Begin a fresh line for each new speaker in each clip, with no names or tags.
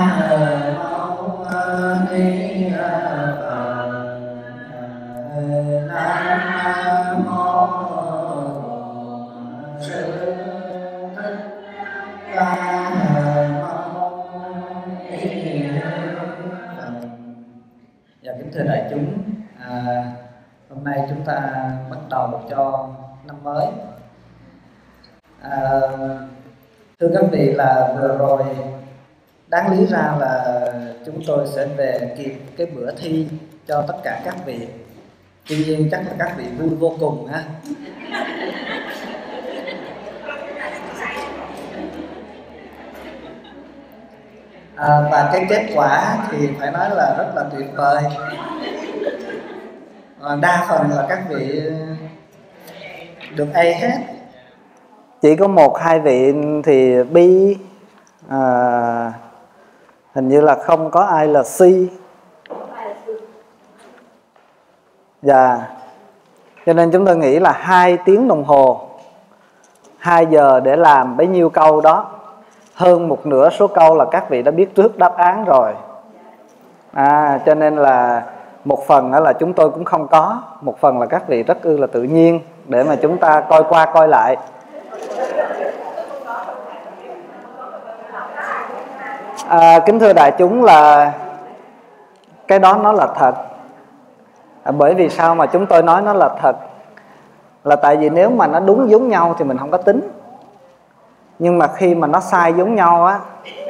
Kính thưa đại chúng, hôm nay chúng ta bắt đầu cho năm mới. Thưa các vị, là vừa rồi đáng lý ra là chúng tôi sẽ về kịp cái bữa thi cho tất cả các vị. Tuy nhiên chắc là các vị vui vô cùng ha. Và cái kết quả thì phải nói là rất là tuyệt vời. Đa phần là các vị được A hết. Chỉ có 1-2 vị thì B, hình như là không có ai là C. Dạ. Cho nên chúng tôi nghĩ là 2 tiếng đồng hồ, 2 giờ để làm bấy nhiêu câu đó, hơn một nửa số câu là các vị đã biết trước đáp án rồi. Cho nên là một phần là chúng tôi cũng không có, một phần là các vị rất là tự nhiên để mà chúng ta coi qua coi lại. Kính thưa đại chúng, là cái đó nó là thật. Bởi vì sao mà chúng tôi nói nó là thật? Là tại vì nếu mà nó đúng giống nhau thì mình không có tính. Nhưng mà khi mà nó sai giống nhau á,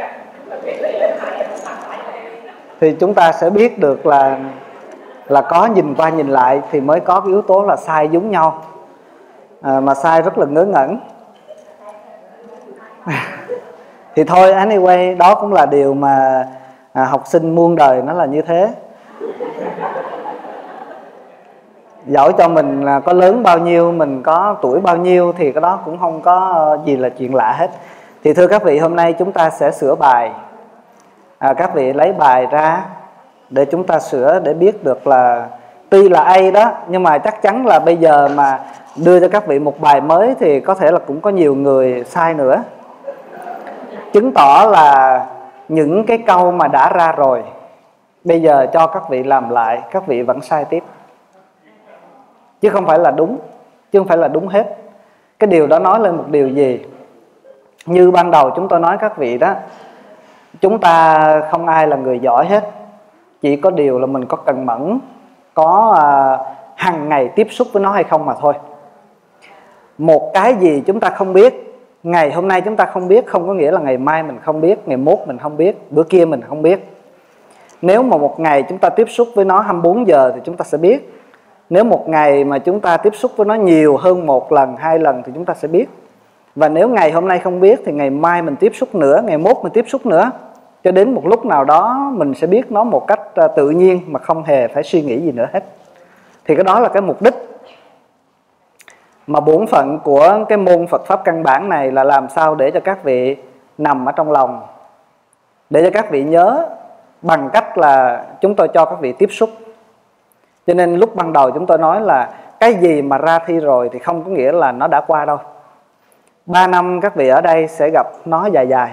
thì chúng ta sẽ biết được là có nhìn qua nhìn lại thì mới có cái yếu tố là sai giống nhau. Mà sai rất là ngớ ngẩn. Thì thôi, anyway, đó cũng là điều mà học sinh muôn đời nó là như thế. Dẫu cho mình có lớn bao nhiêu, mình có tuổi bao nhiêu thì cái đó cũng không có gì là chuyện lạ hết. Thì thưa các vị, hôm nay chúng ta sẽ sửa bài. Các vị lấy bài ra để chúng ta sửa, để biết được là tuy là A đó, nhưng mà chắc chắn là bây giờ mà đưa cho các vị một bài mới thì có thể là cũng có nhiều người sai nữa. Chứng tỏ là những cái câu mà đã ra rồi, bây giờ cho các vị làm lại, các vị vẫn sai tiếp. Chứ không phải là đúng, chứ không phải là đúng hết. Cái điều đó nói lên một điều gì? Như ban đầu chúng tôi nói các vị đó, chúng ta không ai là người giỏi hết. Chỉ có điều là mình có cần mẫn, có hàng ngày tiếp xúc với nó hay không mà thôi. Một cái gì chúng ta không biết, ngày hôm nay chúng ta không biết, không có nghĩa là ngày mai mình không biết, ngày mốt mình không biết, bữa kia mình không biết. Nếu mà một ngày chúng ta tiếp xúc với nó 24 giờ thì chúng ta sẽ biết. Nếu một ngày mà chúng ta tiếp xúc với nó nhiều hơn 1 lần, 2 lần thì chúng ta sẽ biết. Và nếu ngày hôm nay không biết thì ngày mai mình tiếp xúc nữa, ngày mốt mình tiếp xúc nữa. Cho đến một lúc nào đó mình sẽ biết nó một cách tự nhiên mà không hề phải suy nghĩ gì nữa hết. Thì cái đó là cái mục đích. Mà bổn phận của cái môn Phật Pháp căn bản này là làm sao để cho các vị nằm ở trong lòng, để cho các vị nhớ bằng cách là chúng tôi cho các vị tiếp xúc. Cho nên lúc ban đầu chúng tôi nói là cái gì mà ra thi rồi thì không có nghĩa là nó đã qua đâu. 3 năm các vị ở đây sẽ gặp nó dài dài.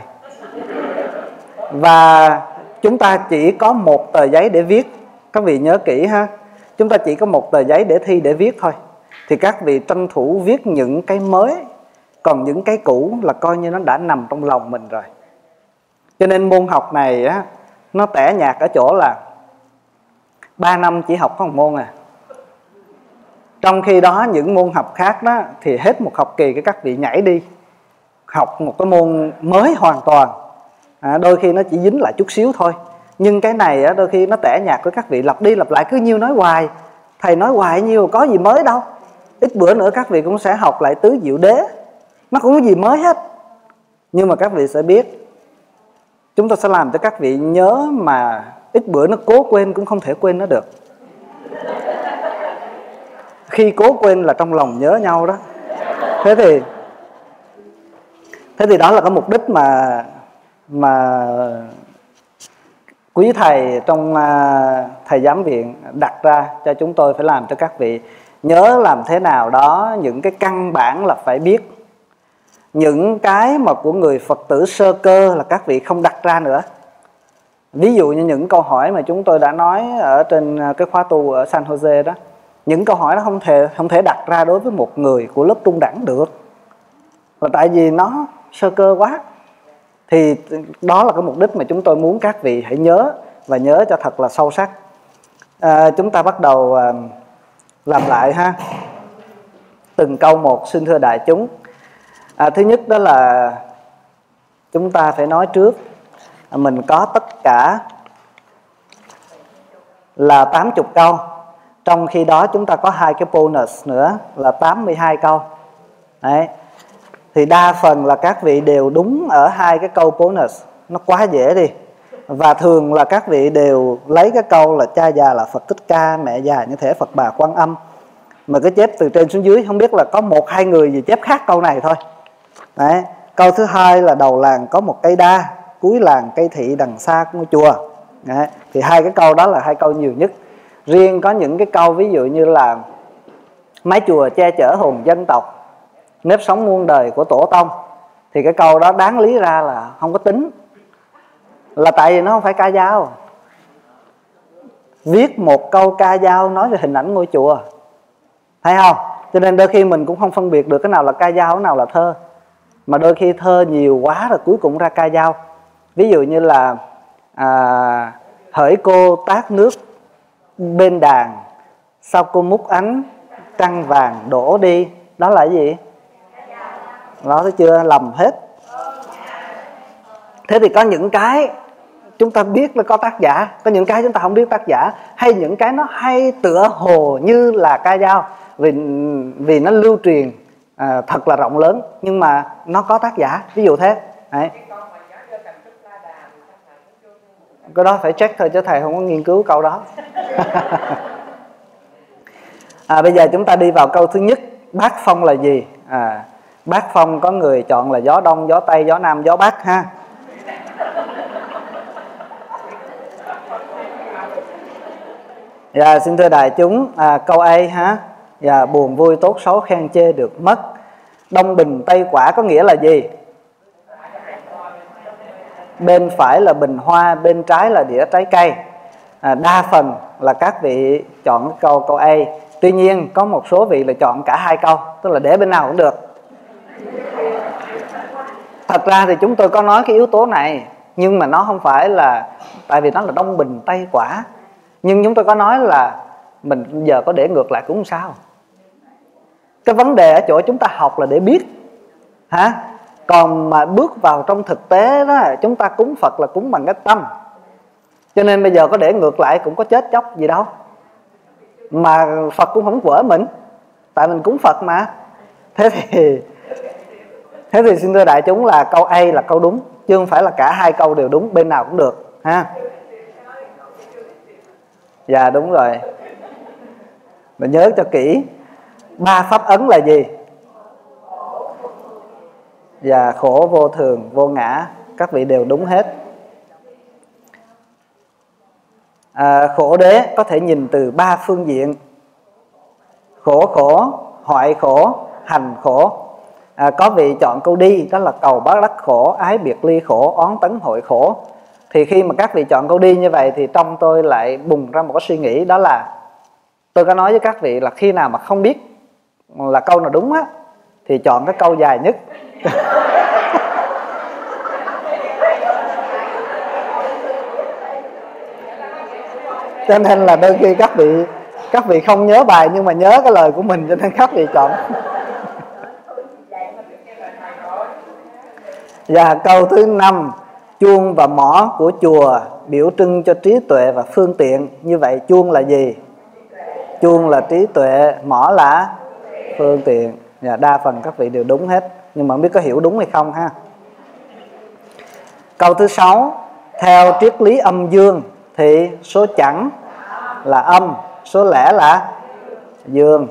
Và chúng ta chỉ có một tờ giấy để viết. Các vị nhớ kỹ ha. Chúng ta chỉ có một tờ giấy để thi, để viết thôi. Thì các vị tranh thủ viết những cái mới. Còn những cái cũ là coi như nó đã nằm trong lòng mình rồi. Cho nên môn học này á, nó tẻ nhạt ở chỗ là 3 năm chỉ học có một môn à. Trong khi đó những môn học khác đó thì hết một học kỳ các vị nhảy đi học một cái môn mới hoàn toàn. Đôi khi nó chỉ dính lại chút xíu thôi. Nhưng cái này á, đôi khi nó tẻ nhạt với các vị, lặp đi lặp lại cứ nhiêu nói hoài. Thầy nói hoài nhiêu có gì mới đâu. Ít bữa nữa các vị cũng sẽ học lại tứ diệu đế. Nó không có gì mới hết. Nhưng mà các vị sẽ biết, chúng ta sẽ làm cho các vị nhớ mà ít bữa nó cố quên cũng không thể quên nó được. Khi cố quên là trong lòng nhớ nhau đó. Thế thì đó là cái mục đích mà quý thầy trong thầy giám viện đặt ra cho chúng tôi, phải làm cho các vị nhớ làm thế nào đó. Những cái căn bản là phải biết. Những cái mà của người Phật tử sơ cơ là các vị không đặt ra nữa. Ví dụ như những câu hỏi mà chúng tôi đã nói ở trên cái khóa tu ở San Jose đó, những câu hỏi đó không thể đặt ra đối với một người của lớp trung đẳng được, là tại vì nó sơ cơ quá. Thì đó là cái mục đích mà chúng tôi muốn các vị hãy nhớ, và nhớ cho thật là sâu sắc. Chúng ta bắt đầu làm lại ha, từng câu một. Xin thưa đại chúng, thứ nhất đó là chúng ta phải nói trước mình có tất cả là 80 câu. Trong khi đó chúng ta có 2 cái bonus nữa là 82 câu. Đấy. Thì đa phần là các vị đều đúng ở 2 cái câu bonus. Nó quá dễ đi. Và thường là các vị đều lấy cái câu là cha già là Phật Thích Ca, mẹ già như thể Phật Bà Quan Âm. Mà cứ chép từ trên xuống dưới, không biết là có 1-2 người gì chép khác câu này thôi. Đấy. Câu thứ hai là đầu làng có một cây đa, cuối làng cây thị đằng xa ngôi chùa. Đấy. Thì 2 cái câu đó là 2 câu nhiều nhất. Riêng có những cái câu ví dụ như là mái chùa che chở hồn dân tộc, nếp sống muôn đời của tổ tông, thì cái câu đó đáng lý ra là không có tính, là tại vì nó không phải ca dao. Viết một câu ca dao nói về hình ảnh ngôi chùa, thấy không? Cho nên đôi khi mình cũng không phân biệt được cái nào là ca dao, cái nào là thơ. Mà đôi khi thơ nhiều quá rồi cuối cùng ra ca dao. Ví dụ như là hỡi cô tát nước bên đàn, sao cô múc ánh trăng vàng đổ đi. Đó là cái gì? Đó, thấy chưa? Lầm hết. Thế thì có những cái chúng ta biết là có tác giả, có những cái chúng ta không biết tác giả, hay những cái nó hay tựa hồ như là ca dao vì nó lưu truyền thật là rộng lớn, nhưng mà nó có tác giả, ví dụ thế. Đấy. Cái đó phải check thôi chứ thầy không có nghiên cứu câu đó. Bây giờ chúng ta đi vào câu thứ nhất. Bát phong là gì? Bát phong có người chọn là gió đông, gió tây, gió nam, gió bắc ha. Dạ, xin thưa đại chúng, câu A ha. Dạ, buồn vui tốt xấu khen chê được mất. Đông bình tây quả có nghĩa là gì? Bên phải là bình hoa, bên trái là đĩa trái cây. Đa phần là các vị chọn câu A. Tuy nhiên có một số vị là chọn cả 2 câu, tức là để bên nào cũng được. Thật ra thì chúng tôi có nói cái yếu tố này, nhưng mà nó không phải là tại vì nó là đông bình tây quả. Nhưng chúng tôi có nói là mình giờ có để ngược lại cũng không sao. Cái vấn đề ở chỗ chúng ta học là để biết hả? Còn mà bước vào trong thực tế đó, chúng ta cúng Phật là cúng bằng cái tâm. Cho nên bây giờ có để ngược lại cũng có chết chóc gì đâu. Mà Phật cũng không quở mình, tại mình cúng Phật mà. Thế thì xin thưa đại chúng là câu A là câu đúng, chứ không phải là cả 2 câu đều đúng, bên nào cũng được ha. Dạ đúng rồi. Mình nhớ cho kỹ. 3 pháp ấn là gì? Dạ, khổ, vô thường, vô ngã. Các vị đều đúng hết. Khổ đế có thể nhìn từ 3 phương diện: khổ, hoại khổ, hành khổ. Có vị chọn câu đi, đó là cầu bá đắc khổ, ái biệt ly khổ, oán tấn hội khổ. Thì khi mà các vị chọn câu đi như vậy thì trong tôi lại bùng ra một cái suy nghĩ, đó là tôi có nói với các vị là khi nào mà không biết là câu nào đúng á thì chọn cái câu dài nhất. Cho nên là đôi khi các vị không nhớ bài nhưng mà nhớ cái lời của mình, cho nên các vị chọn. Và câu thứ 5, chuông và mõ của chùa biểu trưng cho trí tuệ và phương tiện. Như vậy chuông là gì? Chuông là trí tuệ, mõ là phương tiện. Và đa phần các vị đều đúng hết, nhưng mà không biết có hiểu đúng hay không ha. Câu thứ 6, theo triết lý âm dương thì số chẵn là âm, số lẻ là dương.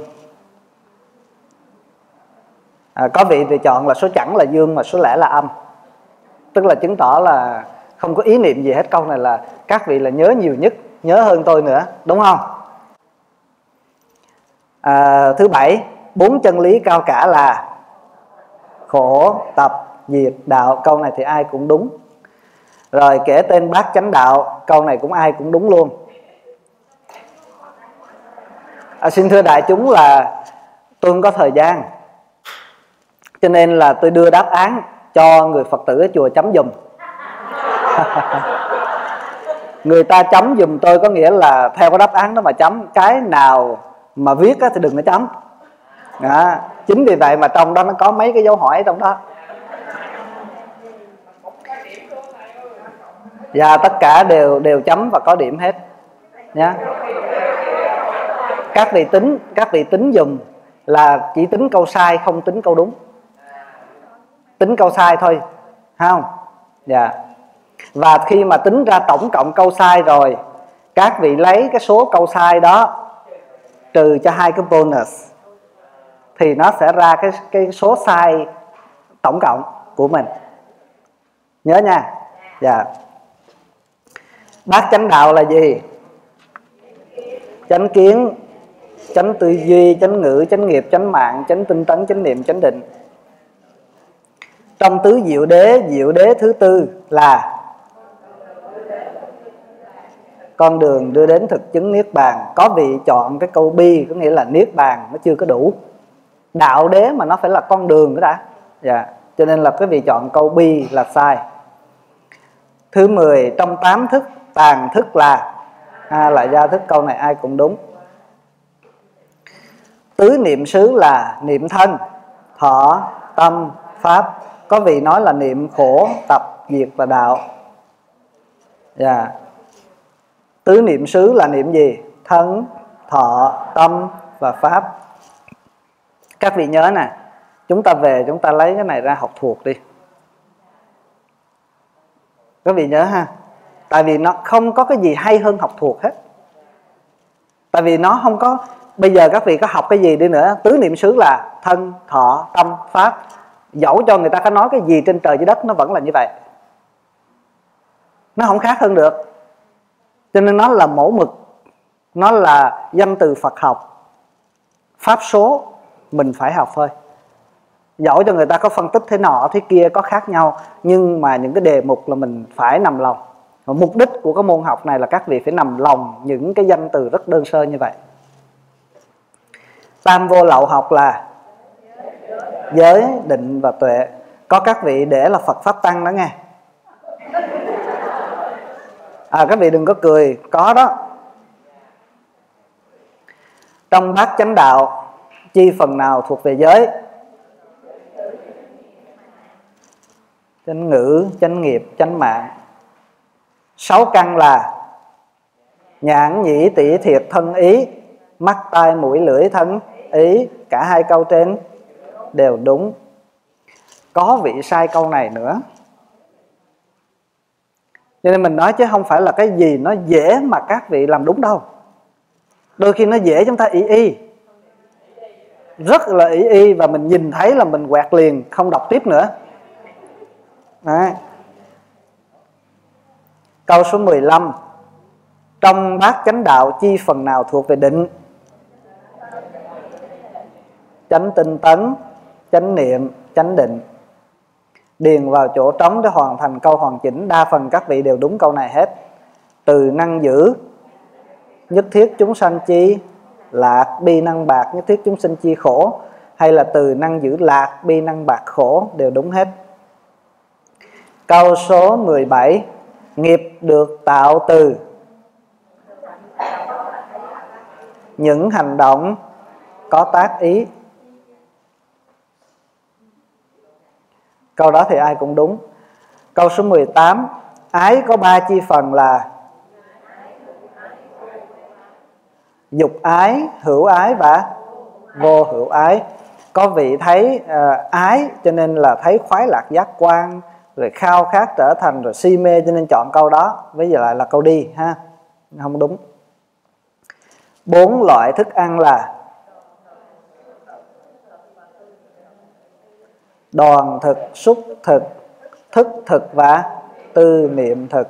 Có vị thì chọn là số chẵn là dương mà số lẻ là âm, tức là chứng tỏ là không có ý niệm gì hết. Câu này là các vị là nhớ nhiều nhất, nhớ hơn tôi nữa, đúng không? Thứ 7, 4 chân lý cao cả là khổ, tập, diệt, đạo. Câu này thì ai cũng đúng. Rồi kể tên bát chánh đạo, câu này cũng ai cũng đúng luôn. Xin thưa đại chúng là tôi không có thời gian, cho nên là tôi đưa đáp án cho người Phật tử ở chùa chấm dùm. Người ta chấm dùm tôi có nghĩa là theo cái đáp án đó mà chấm, cái nào mà viết thì đừng có chấm. Đó. Chính vì vậy mà trong đó nó có mấy cái dấu hỏi trong đó. Và tất cả đều chấm và có điểm hết nhá. Các vị tính dùm là chỉ tính câu sai, không tính câu đúng. Tính câu sai thôi, không? Dạ. Và khi mà tính ra tổng cộng câu sai rồi, các vị lấy cái số câu sai đó trừ cho 2 cái bonus, thì nó sẽ ra cái số sai tổng cộng của mình. Nhớ nha. Dạ. Bát chánh đạo là gì? Chánh kiến, chánh tư duy, chánh ngữ, chánh nghiệp, chánh mạng, chánh tinh tấn, chánh niệm, chánh định. Trong tứ diệu đế thứ tư là con đường đưa đến thực chứng niết bàn. Có vị chọn cái câu bi, có nghĩa là niết bàn nó chưa có đủ. Đạo đế mà nó phải là con đường đó đã. Dạ. Cho nên là cái vị chọn câu bi là sai. Thứ 10, trong 8 thức, tàn thức là lại gia thức, câu này ai cũng đúng. Tứ niệm xứ là niệm thân, thọ, tâm, pháp. Có vị nói là niệm khổ, tập, diệt và đạo. Dạ. Tứ niệm xứ là niệm gì? Thân, thọ, tâm và pháp. Các vị nhớ nè, chúng ta về chúng ta lấy cái này ra học thuộc đi. Các vị nhớ ha. Tại vì nó không có cái gì hay hơn học thuộc hết. Tại vì nó không có. Bây giờ các vị có học cái gì đi nữa, tứ niệm xứ là thân, thọ, tâm, pháp. Dẫu cho người ta có nói cái gì trên trời dưới đất, nó vẫn là như vậy. Nó không khác hơn được. Cho nên nó là mẫu mực. Nó là danh từ Phật học. Pháp số mình phải học thôi. Dẫu cho người ta có phân tích thế nọ thế kia có khác nhau, nhưng mà những cái đề mục là mình phải nằm lòng. Và mục đích của cái môn học này là các vị phải nằm lòng những cái danh từ rất đơn sơ như vậy. Tam vô lậu học là giới, định và tuệ. Có các vị để là Phật Pháp Tăng đó nghe. Các vị đừng có cười, có đó. Trong bát chánh đạo, chi phần nào thuộc về giới? Chánh ngữ, chánh nghiệp, chánh mạng. 6 căn là nhãn, nhĩ, tỷ, thiệt, thân, ý. Mắt, tai, mũi, lưỡi, thân, ý. Cả 2 câu trên đều đúng. Có vị sai câu này nữa. Cho nên mình nói chứ không phải là cái gì nó dễ mà các vị làm đúng đâu. Đôi khi nó dễ chúng ta y. Rất là y và mình nhìn thấy là mình quẹt liền, không đọc tiếp nữa. Đấy. Câu số 15. Trong bát chánh đạo chi phần nào thuộc về định? Chánh tinh tấn, chánh niệm, chánh định. Điền vào chỗ trống để hoàn thành câu hoàn chỉnh. Đa phần các vị đều đúng câu này hết. Từ năng giữ, nhất thiết chúng sanh chi lạc, bi năng bạc, nhất thiết chúng sinh chi khổ. Hay là từ năng giữ lạc, bi năng bạc khổ, đều đúng hết. Câu số 17. Nghiệp được tạo từ những hành động có tác ý. Câu đó thì ai cũng đúng. Câu số 18. Ái có 3 chi phần là dục ái, hữu ái và vô hữu ái. Có vị thấy ái cho nên là thấy khoái lạc giác quan, rồi khao khát trở thành, rồi si mê cho nên chọn câu đó. Với giờ lại là câu đi ha. Không đúng. 4 loại thức ăn là đoàn thực, xúc thực, thức thực và tư niệm thực.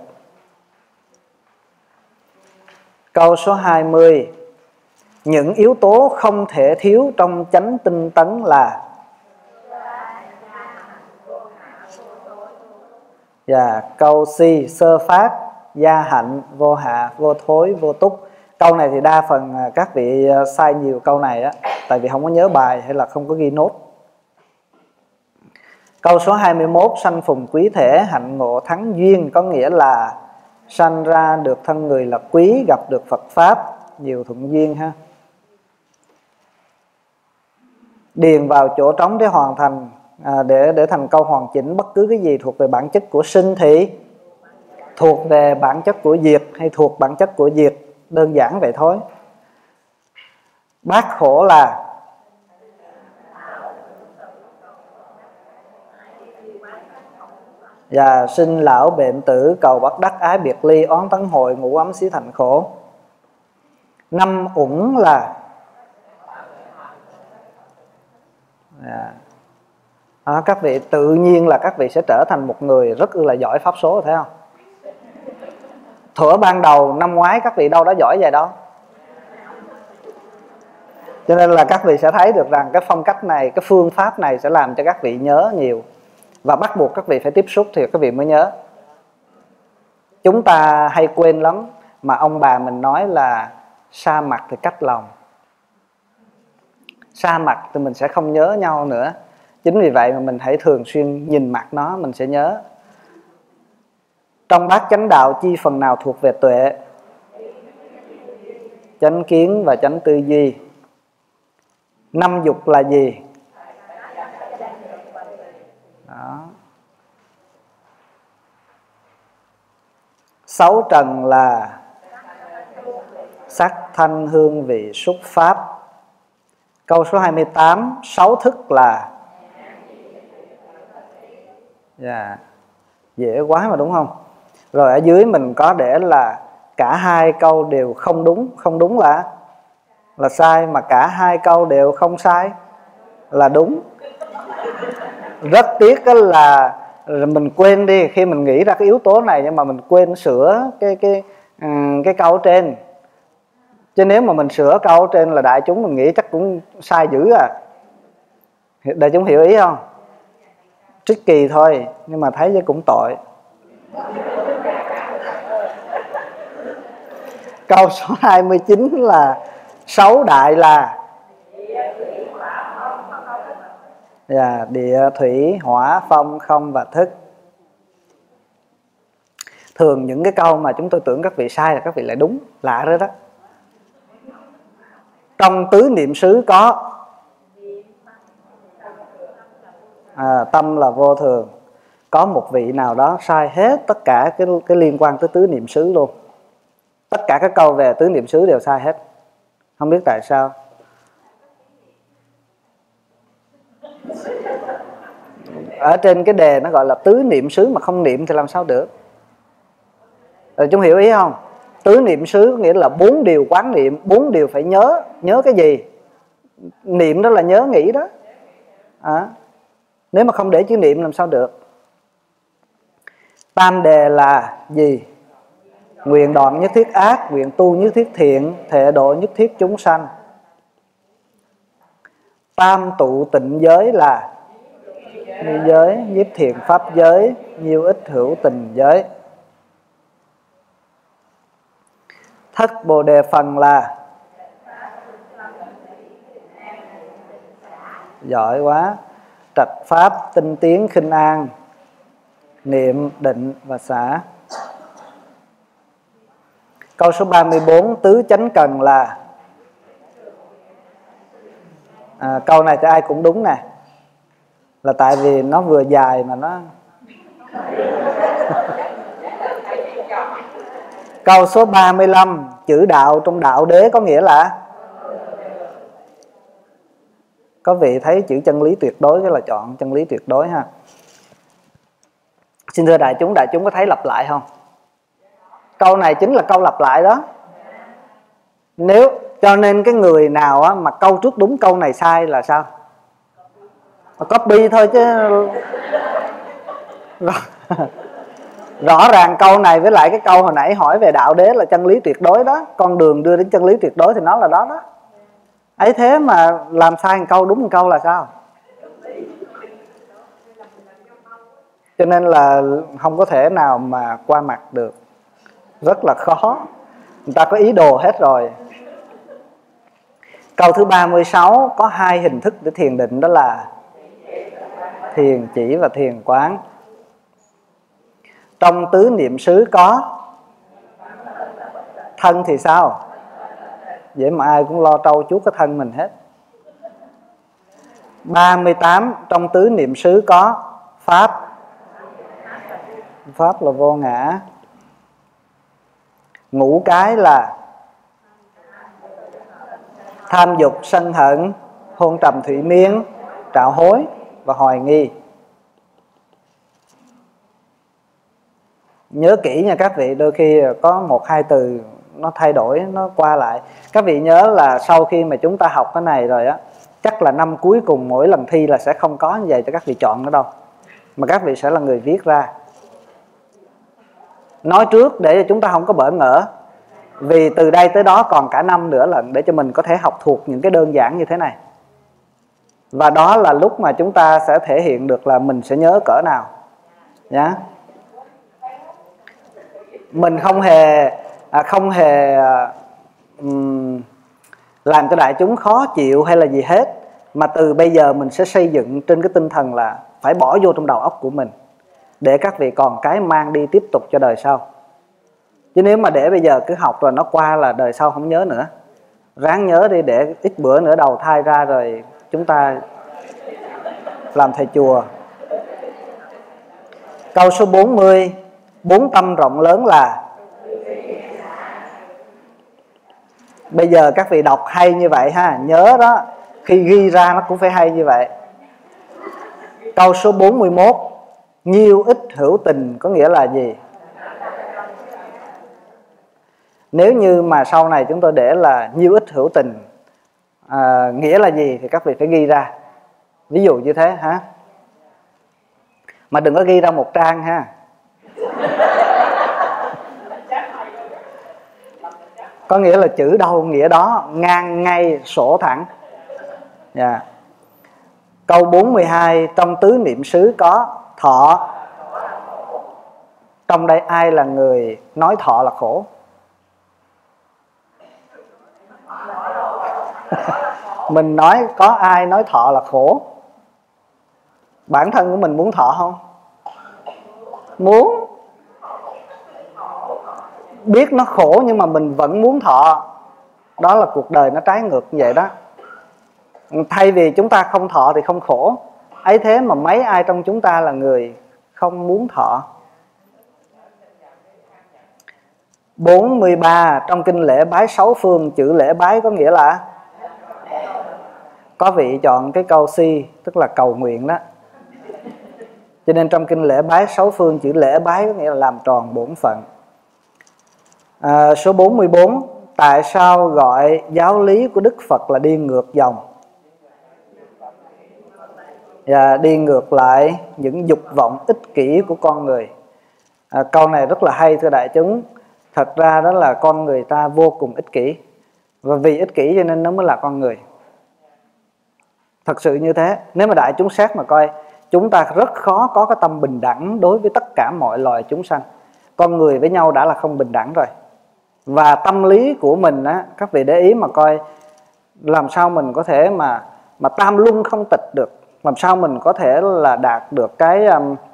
Câu số 20. Những yếu tố không thể thiếu trong chánh tinh tấn là Và câu C, sơ phát, gia hạnh, vô hạ, vô thối, vô túc. Câu này thì đa phần các vị sai nhiều câu này á, tại vì không có nhớ bài hay là không có ghi nốt. Câu số 21, sanh phùng quý thể, hạnh ngộ thắng duyên, có nghĩa là sanh ra được thân người là quý, gặp được Phật Pháp, nhiều thuận duyên ha. Điền vào chỗ trống để hoàn thành, để thành câu hoàn chỉnh. Bất cứ cái gì thuộc về bản chất của sinh thì thuộc về bản chất của diệt, hay thuộc bản chất của diệt, đơn giản vậy thôi. Bát khổ là và sinh lão bệnh tử, cầu bất đắc, ái biệt ly, oán tấn hội, ngũ ấm xí thành khổ. Năm uẩn là các vị tự nhiên là các vị sẽ trở thành một người rất là giỏi pháp số, thấy không? Thuở ban đầu năm ngoái các vị đâu đó giỏi vậy đâu. Cho nên là các vị sẽ thấy được rằng cái phong cách này, cái phương pháp này sẽ làm cho các vị nhớ nhiều. Và bắt buộc các vị phải tiếp xúc thì các vị mới nhớ. Chúng ta hay quên lắm. Mà ông bà mình nói là xa mặt thì cách lòng. Xa mặt thì mình sẽ không nhớ nhau nữa. Chính vì vậy mà mình hãy thường xuyên nhìn mặt nó, mình sẽ nhớ. Trong bát chánh đạo chi phần nào thuộc về tuệ? Chánh kiến và chánh tư duy. Năm dục là gì? Đó. Sáu trần là sắc, thanh, hương, vị, xúc, pháp. Câu số 28, sáu thức là dễ quá mà đúng không? Rồi ở dưới mình có để là cả hai câu đều không đúng. Không đúng là sai, mà cả hai câu đều không sai là đúng. Rất tiếc là mình quên đi, khi mình nghĩ ra cái yếu tố này nhưng mà mình quên sửa cái câu trên. Chứ nếu mà mình sửa câu trên là đại chúng mình nghĩ chắc cũng sai dữ à. Đại chúng hiểu ý không? Tricky thôi, nhưng mà thấy chứ cũng tội. Câu số 29 là sáu đại là địa, thủy, hỏa, phong, không và thức. Thường những cái câu mà chúng tôi tưởng các vị sai là các vị lại đúng, lạ rồi đó. Trong tứ niệm xứ có tâm là vô thường. Có một vị nào đó sai hết tất cả cái liên quan tới tứ niệm xứ luôn. Tất cả các câu về tứ niệm xứ đều sai hết. Không biết tại sao. Ở trên cái đề nó gọi là tứ niệm xứ mà không niệm thì làm sao được. Rồi chúng hiểu ý không? Tứ niệm xứ có nghĩa là 4 điều quán niệm, 4 điều phải nhớ. Nhớ cái gì? Niệm đó là nhớ nghĩ đó. Nếu mà không để chữ niệm làm sao được. Tam đề là gì? Nguyện đoạn nhất thiết ác, nguyện tu nhất thiết thiện, thệ độ nhất thiết chúng sanh. Tam tụ tịnh giới là ni giới, nhiếp thiện pháp giới, nhiêu ích hữu tình giới. Thất bồ đề phần là giỏi quá. Trạch pháp, tinh tiến, khinh an, niệm, định và xả. Câu số 34, tứ chánh cần là câu này thì ai cũng đúng nè. Là tại vì nó vừa dài mà nó Câu số 35, chữ đạo trong đạo đế có nghĩa là có vị thấy chữ chân lý tuyệt đối cái là chọn chân lý tuyệt đối ha. Xin thưa đại chúng có thấy lặp lại không? Câu này chính là câu lặp lại đó. Nếu cho nên cái người nào mà câu trước đúng câu này sai là sao? Copy thôi chứ. Rõ ràng câu này với lại cái câu hồi nãy hỏi về đạo đế là chân lý tuyệt đối đó. Con đường đưa đến chân lý tuyệt đối thì nó là đó đó. Ấy thế mà làm sai một câu đúng một câu là sao? cho nên là không có thể nào mà qua mặt được, rất là khó. Người ta có ý đồ hết rồi. Câu thứ 36 có hai hình thức để thiền định, đó là thiền chỉ và thiền quán. Trong tứ niệm xứ có thân thì sao? Vậy mà ai cũng lo trau chuốt cái thân mình hết. 38 trong tứ niệm xứ có pháp. Pháp là vô ngã. Ngũ cái là tham dục, sân hận, hôn trầm thủy miên, trạo hối và hoài nghi. Nhớ kỹ nha các vị, đôi khi có một hai từ nó thay đổi, nó qua lại. Các vị nhớ là sau khi mà chúng ta học cái này rồi á, chắc là năm cuối cùng mỗi lần thi là sẽ không có như vậy cho các vị chọn nữa đâu, mà các vị sẽ là người viết ra. Nói trước để cho chúng ta không có bỡ ngỡ, vì từ đây tới đó còn cả năm nữa là để cho mình có thể học thuộc những cái đơn giản như thế này. Và đó là lúc mà chúng ta sẽ thể hiện được là mình sẽ nhớ cỡ nào nhá. Mình không hề làm cho đại chúng khó chịu hay là gì hết, mà từ bây giờ mình sẽ xây dựng trên cái tinh thần là phải bỏ vô trong đầu óc của mình, để các vị còn cái mang đi tiếp tục cho đời sau. Chứ nếu mà để bây giờ cứ học rồi nó qua là đời sau không nhớ nữa. Ráng nhớ đi, để ít bữa nữa đầu thai ra rồi chúng ta làm thầy chùa. Câu số 40, bốn tâm rộng lớn là. Bây giờ các vị đọc hay như vậy ha, nhớ đó, khi ghi ra nó cũng phải hay như vậy. Câu số 41, nhiêu ít hữu tình có nghĩa là gì? Nếu như mà sau này chúng tôi để là nhiêu ít hữu tình nghĩa là gì thì các vị phải ghi ra. Ví dụ như thế ha. Mà đừng có ghi ra một trang ha. Có nghĩa là chữ đâu nghĩa đó, ngang ngay sổ thẳng. Yeah. Câu 42, trong tứ niệm xứ có thọ. Trong đây ai là người nói thọ là khổ? Mình nói có ai nói thọ là khổ? Bản thân của mình muốn thọ không? Muốn. Biết nó khổ nhưng mà mình vẫn muốn thọ. Đó là cuộc đời nó trái ngược như vậy đó. Thay vì chúng ta không thọ thì không khổ. Ấy thế mà mấy ai trong chúng ta là người không muốn thọ. 43 trong kinh lễ bái sáu phương, chữ lễ bái có nghĩa là. Có vị chọn cái câu C, tức là cầu nguyện đó. Cho nên trong kinh lễ bái sáu phương, chữ lễ bái có nghĩa là làm tròn bổn phận. Số 44, tại sao gọi giáo lý của Đức Phật là đi ngược dòng? Và đi ngược lại những dục vọng ích kỷ của con người. Câu này rất là hay thưa đại chúng. Thật ra đó là con người ta vô cùng ích kỷ, và vì ích kỷ cho nên nó mới là con người. Thật sự như thế. Nếu mà đại chúng xét mà coi, chúng ta rất khó có cái tâm bình đẳng đối với tất cả mọi loài chúng sanh. Con người với nhau đã là không bình đẳng rồi. Và tâm lý của mình á, các vị để ý mà coi, làm sao mình có thể mà tam luân không tịch được, làm sao mình có thể là đạt được cái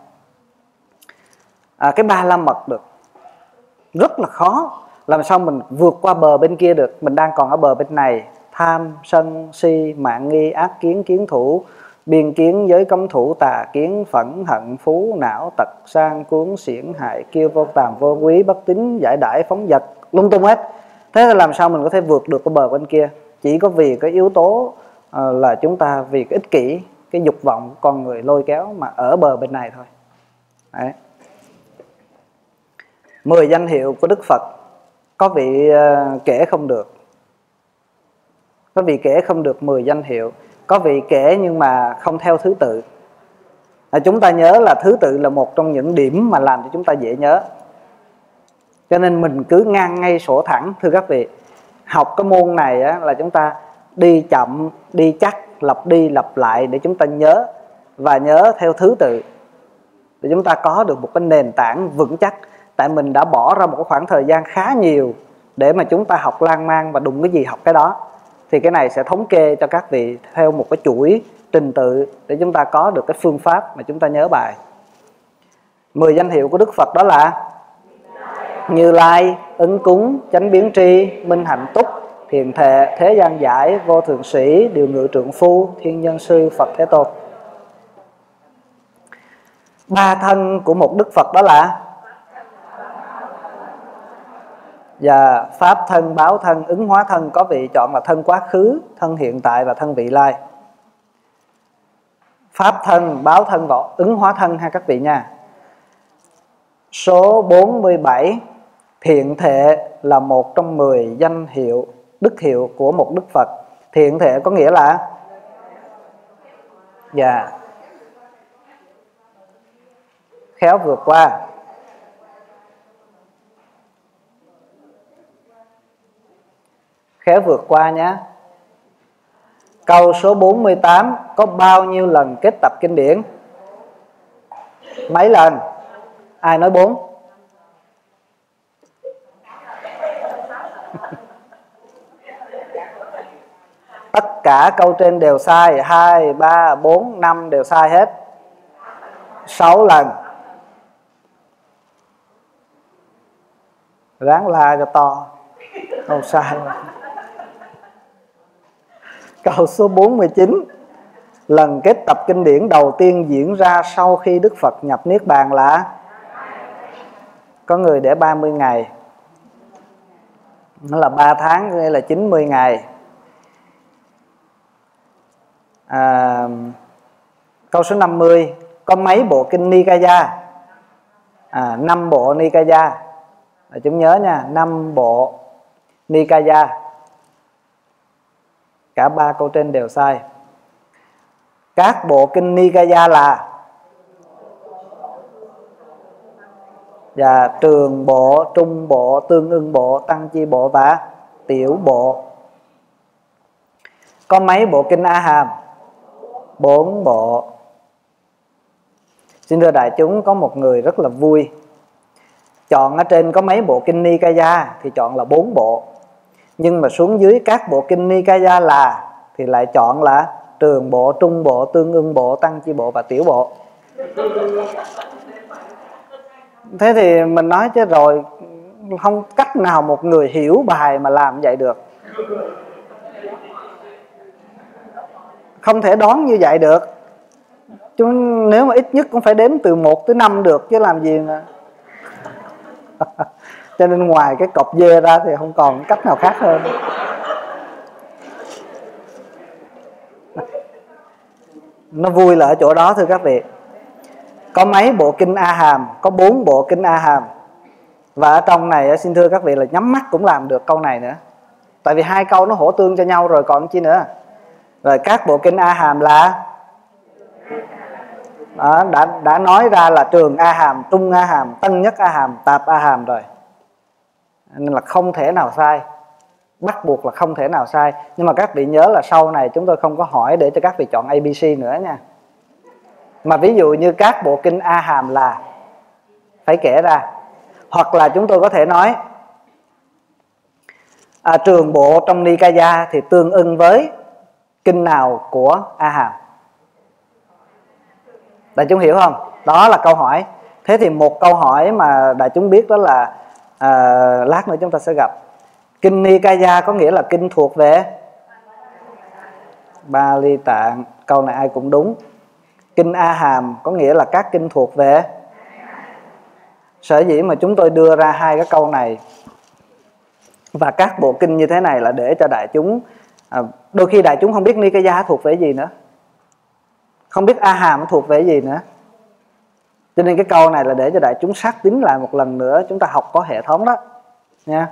ba la mật được. Rất là khó. Làm sao mình vượt qua bờ bên kia được. Mình đang còn ở bờ bên này. Tham, sân, si, mạn nghi, ác kiến, kiến thủ, biên kiến, giới cấm thủ, tà kiến, phẫn, hận, phú, não, tật, sang, cuốn, xiển, hại, kiêu, vô tàm, vô quý, bất tín, giải đãi, phóng dật, lung tung hết. Thế là làm sao mình có thể vượt được cái bờ bên kia? Chỉ có vì cái yếu tố là chúng ta vì cái ích kỷ, cái dục vọng của con người lôi kéo mà ở bờ bên này thôi. Đấy. 10 danh hiệu của Đức Phật có vị kể không được. Có vị kể không được 10 danh hiệu. Có vị kể nhưng mà không theo thứ tự. Chúng ta nhớ là thứ tự là một trong những điểm mà làm cho chúng ta dễ nhớ. Cho nên mình cứ ngang ngay sổ thẳng. Thưa các vị, học cái môn này á, là chúng ta đi chậm, đi chắc, lặp đi lặp lại để chúng ta nhớ. Và nhớ theo thứ tự. để chúng ta có được một cái nền tảng vững chắc. Tại mình đã bỏ ra một cái khoảng thời gian khá nhiều để mà chúng ta học lan man và đụng cái gì học cái đó. Thì cái này sẽ thống kê cho các vị theo một cái chuỗi trình tự để chúng ta có được cái phương pháp mà chúng ta nhớ bài. 10 danh hiệu của Đức Phật đó là Như Lai, Ứng Cúng, Chánh Biến Tri, Minh Hạnh Túc, Thiện Thệ, Thế Gian Giải, Vô Thượng Sĩ, Điều Ngự Trượng Phu, Thiên Nhân Sư, Phật Thế Tôn. 3 thân của một Đức Phật đó là và Pháp thân, Báo thân, Ứng hóa thân. Có vị chọn là thân quá khứ, thân hiện tại và thân vị lai. Pháp thân, Báo thân và Ứng hóa thân ha các vị nha. Số 47, Thiện Thệ là một trong 10 danh hiệu, đức hiệu của một Đức Phật. Thiện Thệ có nghĩa là khéo vượt qua. Khéo vượt qua nhé. Câu số 48 có bao nhiêu lần kết tập kinh điển? Mấy lần? Ai nói 4? Tất cả câu trên đều sai. 2, 3, 4, 5 đều sai hết. 6 lần. Ráng la cho to. Không sai. Câu số 49, lần kết tập kinh điển đầu tiên diễn ra sau khi Đức Phật nhập Niết Bàn là? Có người để 30 ngày. Nó là 3 tháng, nghĩa là 90 ngày. Câu số 50, có mấy bộ kinh Nikaya? 5 bộ Nikaya. Chúng nhớ nha, 5 bộ Nikaya. Cả 3 câu trên đều sai. Các bộ kinh Nikaya là Trường bộ, Trung bộ, Tương ưng bộ, Tăng chi bộ và Tiểu bộ. Có mấy bộ kinh A Hàm? 4 bộ. Xin thưa đại chúng, có một người rất là vui. Chọn ở trên có mấy bộ kinh Nikaya thì chọn là 4 bộ. Nhưng mà xuống dưới các bộ kinh Nikaya là thì lại chọn là Trường bộ, Trung bộ, Tương ưng bộ, Tăng chi bộ và Tiểu bộ. Thế thì mình nói chứ rồi, không cách nào một người hiểu bài mà làm vậy được. Không thể đoán như vậy được. Chúng nếu mà ít nhất cũng phải đếm từ 1 tới 5 được chứ làm gì mà. Cho nên ngoài cái cọc dê ra thì không còn cách nào khác hơn. Nó vui là ở chỗ đó thưa các vị. Có mấy bộ kinh A Hàm? Có 4 bộ kinh A Hàm. Và ở trong này xin thưa các vị là nhắm mắt cũng làm được câu này nữa. Tại vì 2 câu nó hỗ tương cho nhau rồi còn chi nữa. Rồi các bộ kinh A Hàm là đó, đã nói ra là Trường A Hàm, Trung A Hàm, Tân Nhất A Hàm, Tạp A Hàm rồi. Nên là không thể nào sai. Bắt buộc là không thể nào sai. Nhưng mà các vị nhớ là sau này chúng tôi không có hỏi để cho các vị chọn ABC nữa nha. Mà ví dụ như các bộ kinh A Hàm là phải kể ra. Hoặc là chúng tôi có thể nói trường bộ trong Nikaya thì tương ưng với kinh nào của A Hàm. Đại chúng hiểu không? Đó là câu hỏi. Thế thì một câu hỏi mà đại chúng biết đó là lát nữa chúng ta sẽ gặp. Kinh Nikaya có nghĩa là kinh thuộc về Bali Tạng. Câu này ai cũng đúng. Kinh A Hàm có nghĩa là các kinh thuộc về. Sở dĩ mà chúng tôi đưa ra 2 cái câu này và các bộ kinh như thế này là để cho đại chúng, đôi khi đại chúng không biết Nikaya thuộc về gì nữa, không biết A Hàm thuộc về gì nữa. Cho nên cái câu này là để cho đại chúng xác tín lại một lần nữa, chúng ta học có hệ thống đó nha.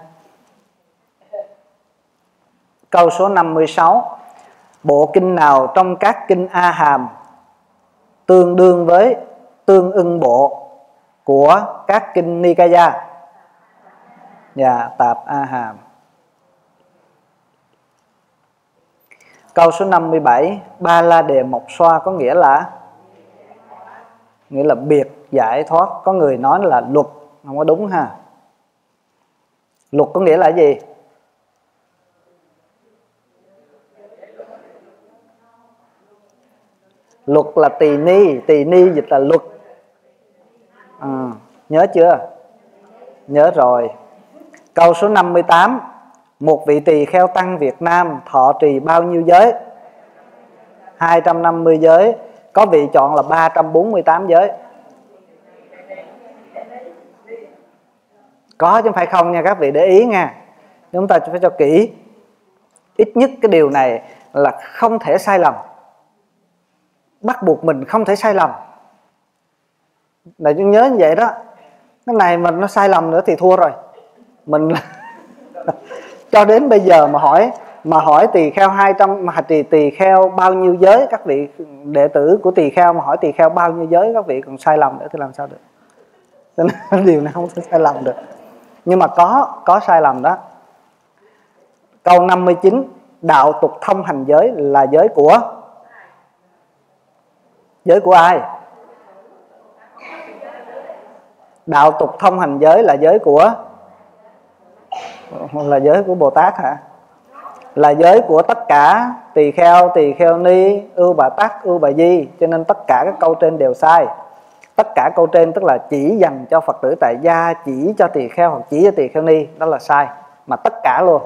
Câu số 56, bộ kinh nào trong các kinh A Hàm tương đương với tương ưng bộ của các kinh Nikaya? Tạp A Hàm. Câu số 57, Ba La Đề Mộc Xoa có nghĩa là nghĩa là biệt giải thoát. Có người nói là luật, không có đúng ha. Luật có nghĩa là gì? Luật là tỳ ni dịch là luật. Nhớ chưa? Nhớ rồi. Câu số 58. Một vị tỳ kheo tăng Việt Nam thọ trì bao nhiêu giới? 250 giới. Có vị chọn là 348 giới. Có chứ không phải không nha, các vị để ý nha. Chúng ta phải cho kỹ. Ít nhất cái điều này là không thể sai lầm. Bắt buộc mình không thể sai lầm. Đại chúng nhớ như vậy đó. Cái này mà nó sai lầm nữa thì thua rồi. Mình cho đến bây giờ mà hỏi tỳ kheo 200 mà tỳ kheo bao nhiêu giới, các vị đệ tử của tỳ kheo mà hỏi tỳ kheo bao nhiêu giới, các vị còn sai lầm nữa thì làm sao được. Cho nên điều này không thể sai lầm được. Nhưng mà có sai lầm đó. Câu 59. Đạo tục thông hành giới là giới của ai? Đạo tục thông hành giới là giới của Bồ Tát hả? Là giới của tất cả tỳ kheo ni, ưu bà tắc, ưu bà di. Cho nên tất cả các câu trên đều sai. Tất cả câu trên tức là chỉ dành cho Phật tử tại gia, chỉ cho tỳ kheo hoặc chỉ cho tỳ kheo ni, đó là sai. Mà tất cả luôn.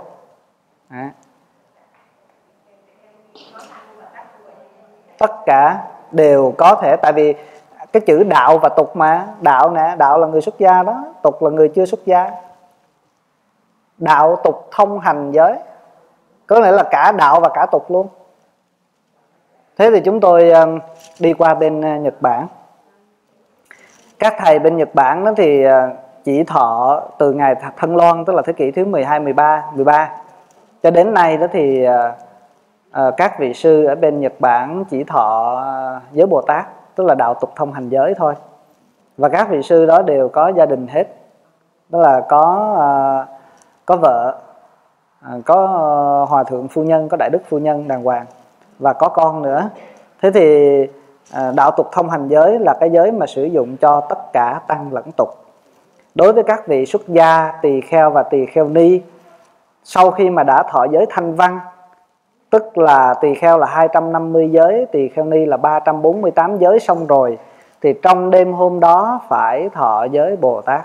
Tất cả đều có thể. Tại vì cái chữ đạo và tục mà. Đạo nè, đạo là người xuất gia đó, tục là người chưa xuất gia. Đạo tục thông hành giới, có nghĩa là cả đạo và cả tục luôn. Thế thì chúng tôi đi qua bên Nhật Bản. Các thầy bên Nhật Bản đó thì chỉ thọ từ ngày Thân Loan, tức là thế kỷ thứ 12, 13 cho đến nay đó thì các vị sư ở bên Nhật Bản chỉ thọ giới Bồ Tát, tức là đạo tục thông hành giới thôi. Và các vị sư đó đều có gia đình hết. Đó là có vợ, có hòa thượng phu nhân, có đại đức phu nhân đàng hoàng, và có con nữa. Thế thì đạo tục thông hành giới là cái giới mà sử dụng cho tất cả tăng lẫn tục. Đối với các vị xuất gia, tỳ kheo và tỳ kheo ni, sau khi mà đã thọ giới thanh văn, tức là tỳ kheo là 250 giới, tỳ kheo ni là 348 giới xong rồi, thì trong đêm hôm đó phải thọ giới Bồ Tát.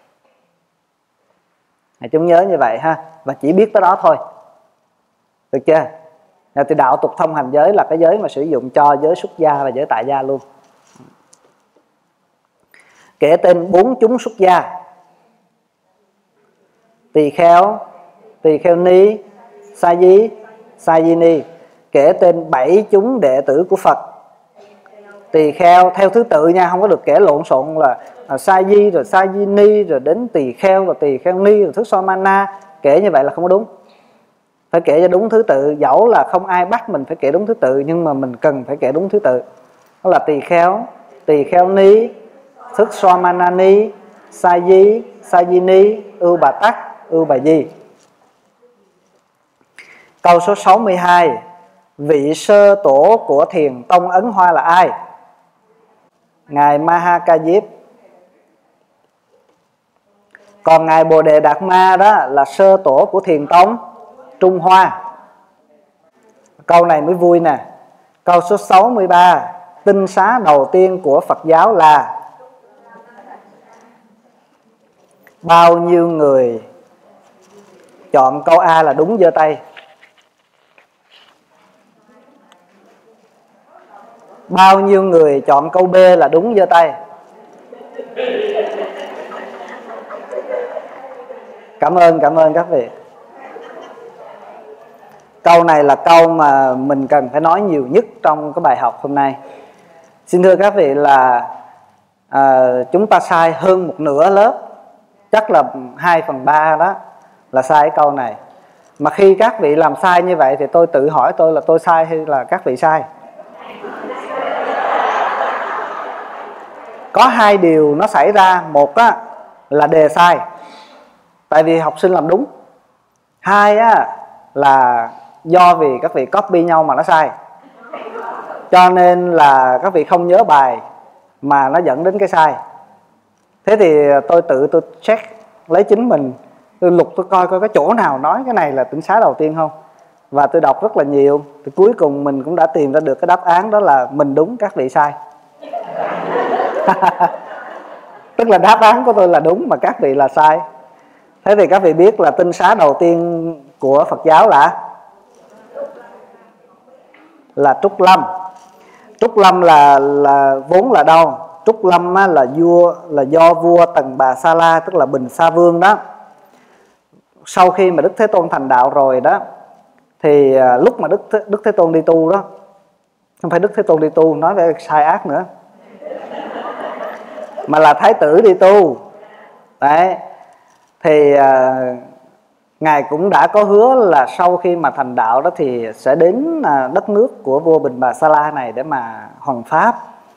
Chúng nhớ như vậy ha. Và chỉ biết tới đó thôi. Được chưa? Thì đạo tục thông hành giới là cái giới mà sử dụng cho giới xuất gia và giới tại gia luôn. Kể tên 4 chúng xuất gia: tỳ kheo ni, sa di ni. Kể tên 7 chúng đệ tử của Phật: tỳ kheo theo thứ tự nha, không có được kể lộn xộn là sa di rồi sa di ni rồi đến tỳ kheo và tỳ kheo ni rồi thức Somana. Kể như vậy là không có đúng. Phải kể cho đúng thứ tự. Dẫu là không ai bắt mình phải kể đúng thứ tự, nhưng mà mình cần phải kể đúng thứ tự. Đó là tỳ kheo ni, thức Somana ni, sa di ni, ưu bà tắc, ưu bà di. Câu số 62. Vị sơ tổ của Thiền Tông Ấn Hoa là ai? Ngài Maha Ca Diếp. Còn Ngài Bồ Đề Đạt Ma đó là sơ tổ của Thiền Tông Trung Hoa. Câu này mới vui nè. Câu số 63. Tinh xá đầu tiên của Phật giáo là? Bao nhiêu người chọn câu A là đúng giơ tay? Bao nhiêu người chọn câu B là đúng giơ tay? Cảm ơn các vị. Câu này là câu mà mình cần phải nói nhiều nhất trong cái bài học hôm nay. Xin thưa các vị là chúng ta sai hơn một nửa lớp, chắc là 2/3 đó là sai cái câu này. Mà khi các vị làm sai như vậy thì tôi tự hỏi tôi là tôi sai hay là các vị sai? Có hai điều nó xảy ra. Một á, là đề sai, tại vì học sinh làm đúng. Hai á, là do vì các vị copy nhau mà nó sai, cho nên là các vị không nhớ bài mà nó dẫn đến cái sai. Thế thì tôi check lấy chính mình, tôi lục tôi coi cái chỗ nào nói cái này là tịnh xá đầu tiên không, và tôi đọc rất là nhiều, thì cuối cùng mình cũng đã tìm ra được cái đáp án, đó là mình đúng, các vị sai. Tức là đáp án của tôi là đúng mà các vị là sai. Thế thì các vị biết là tinh xá đầu tiên của Phật giáo là Trúc Lâm. Trúc Lâm là vốn là đâu? Trúc Lâm là do vua Tần Bà Sa La, tức là Bình Sa Vương đó. Sau khi mà Đức Thế Tôn thành đạo rồi đó, thì lúc mà Đức Thế Tôn đi tu đó, không phải Đức Thế Tôn đi tu, nói về sai ác nữa, mà là Thái tử đi tu. Đấy, thì Ngài cũng đã có hứa là sau khi mà thành đạo đó thì sẽ đến đất nước của vua Bình Bà Sa La này để mà hoằng pháp.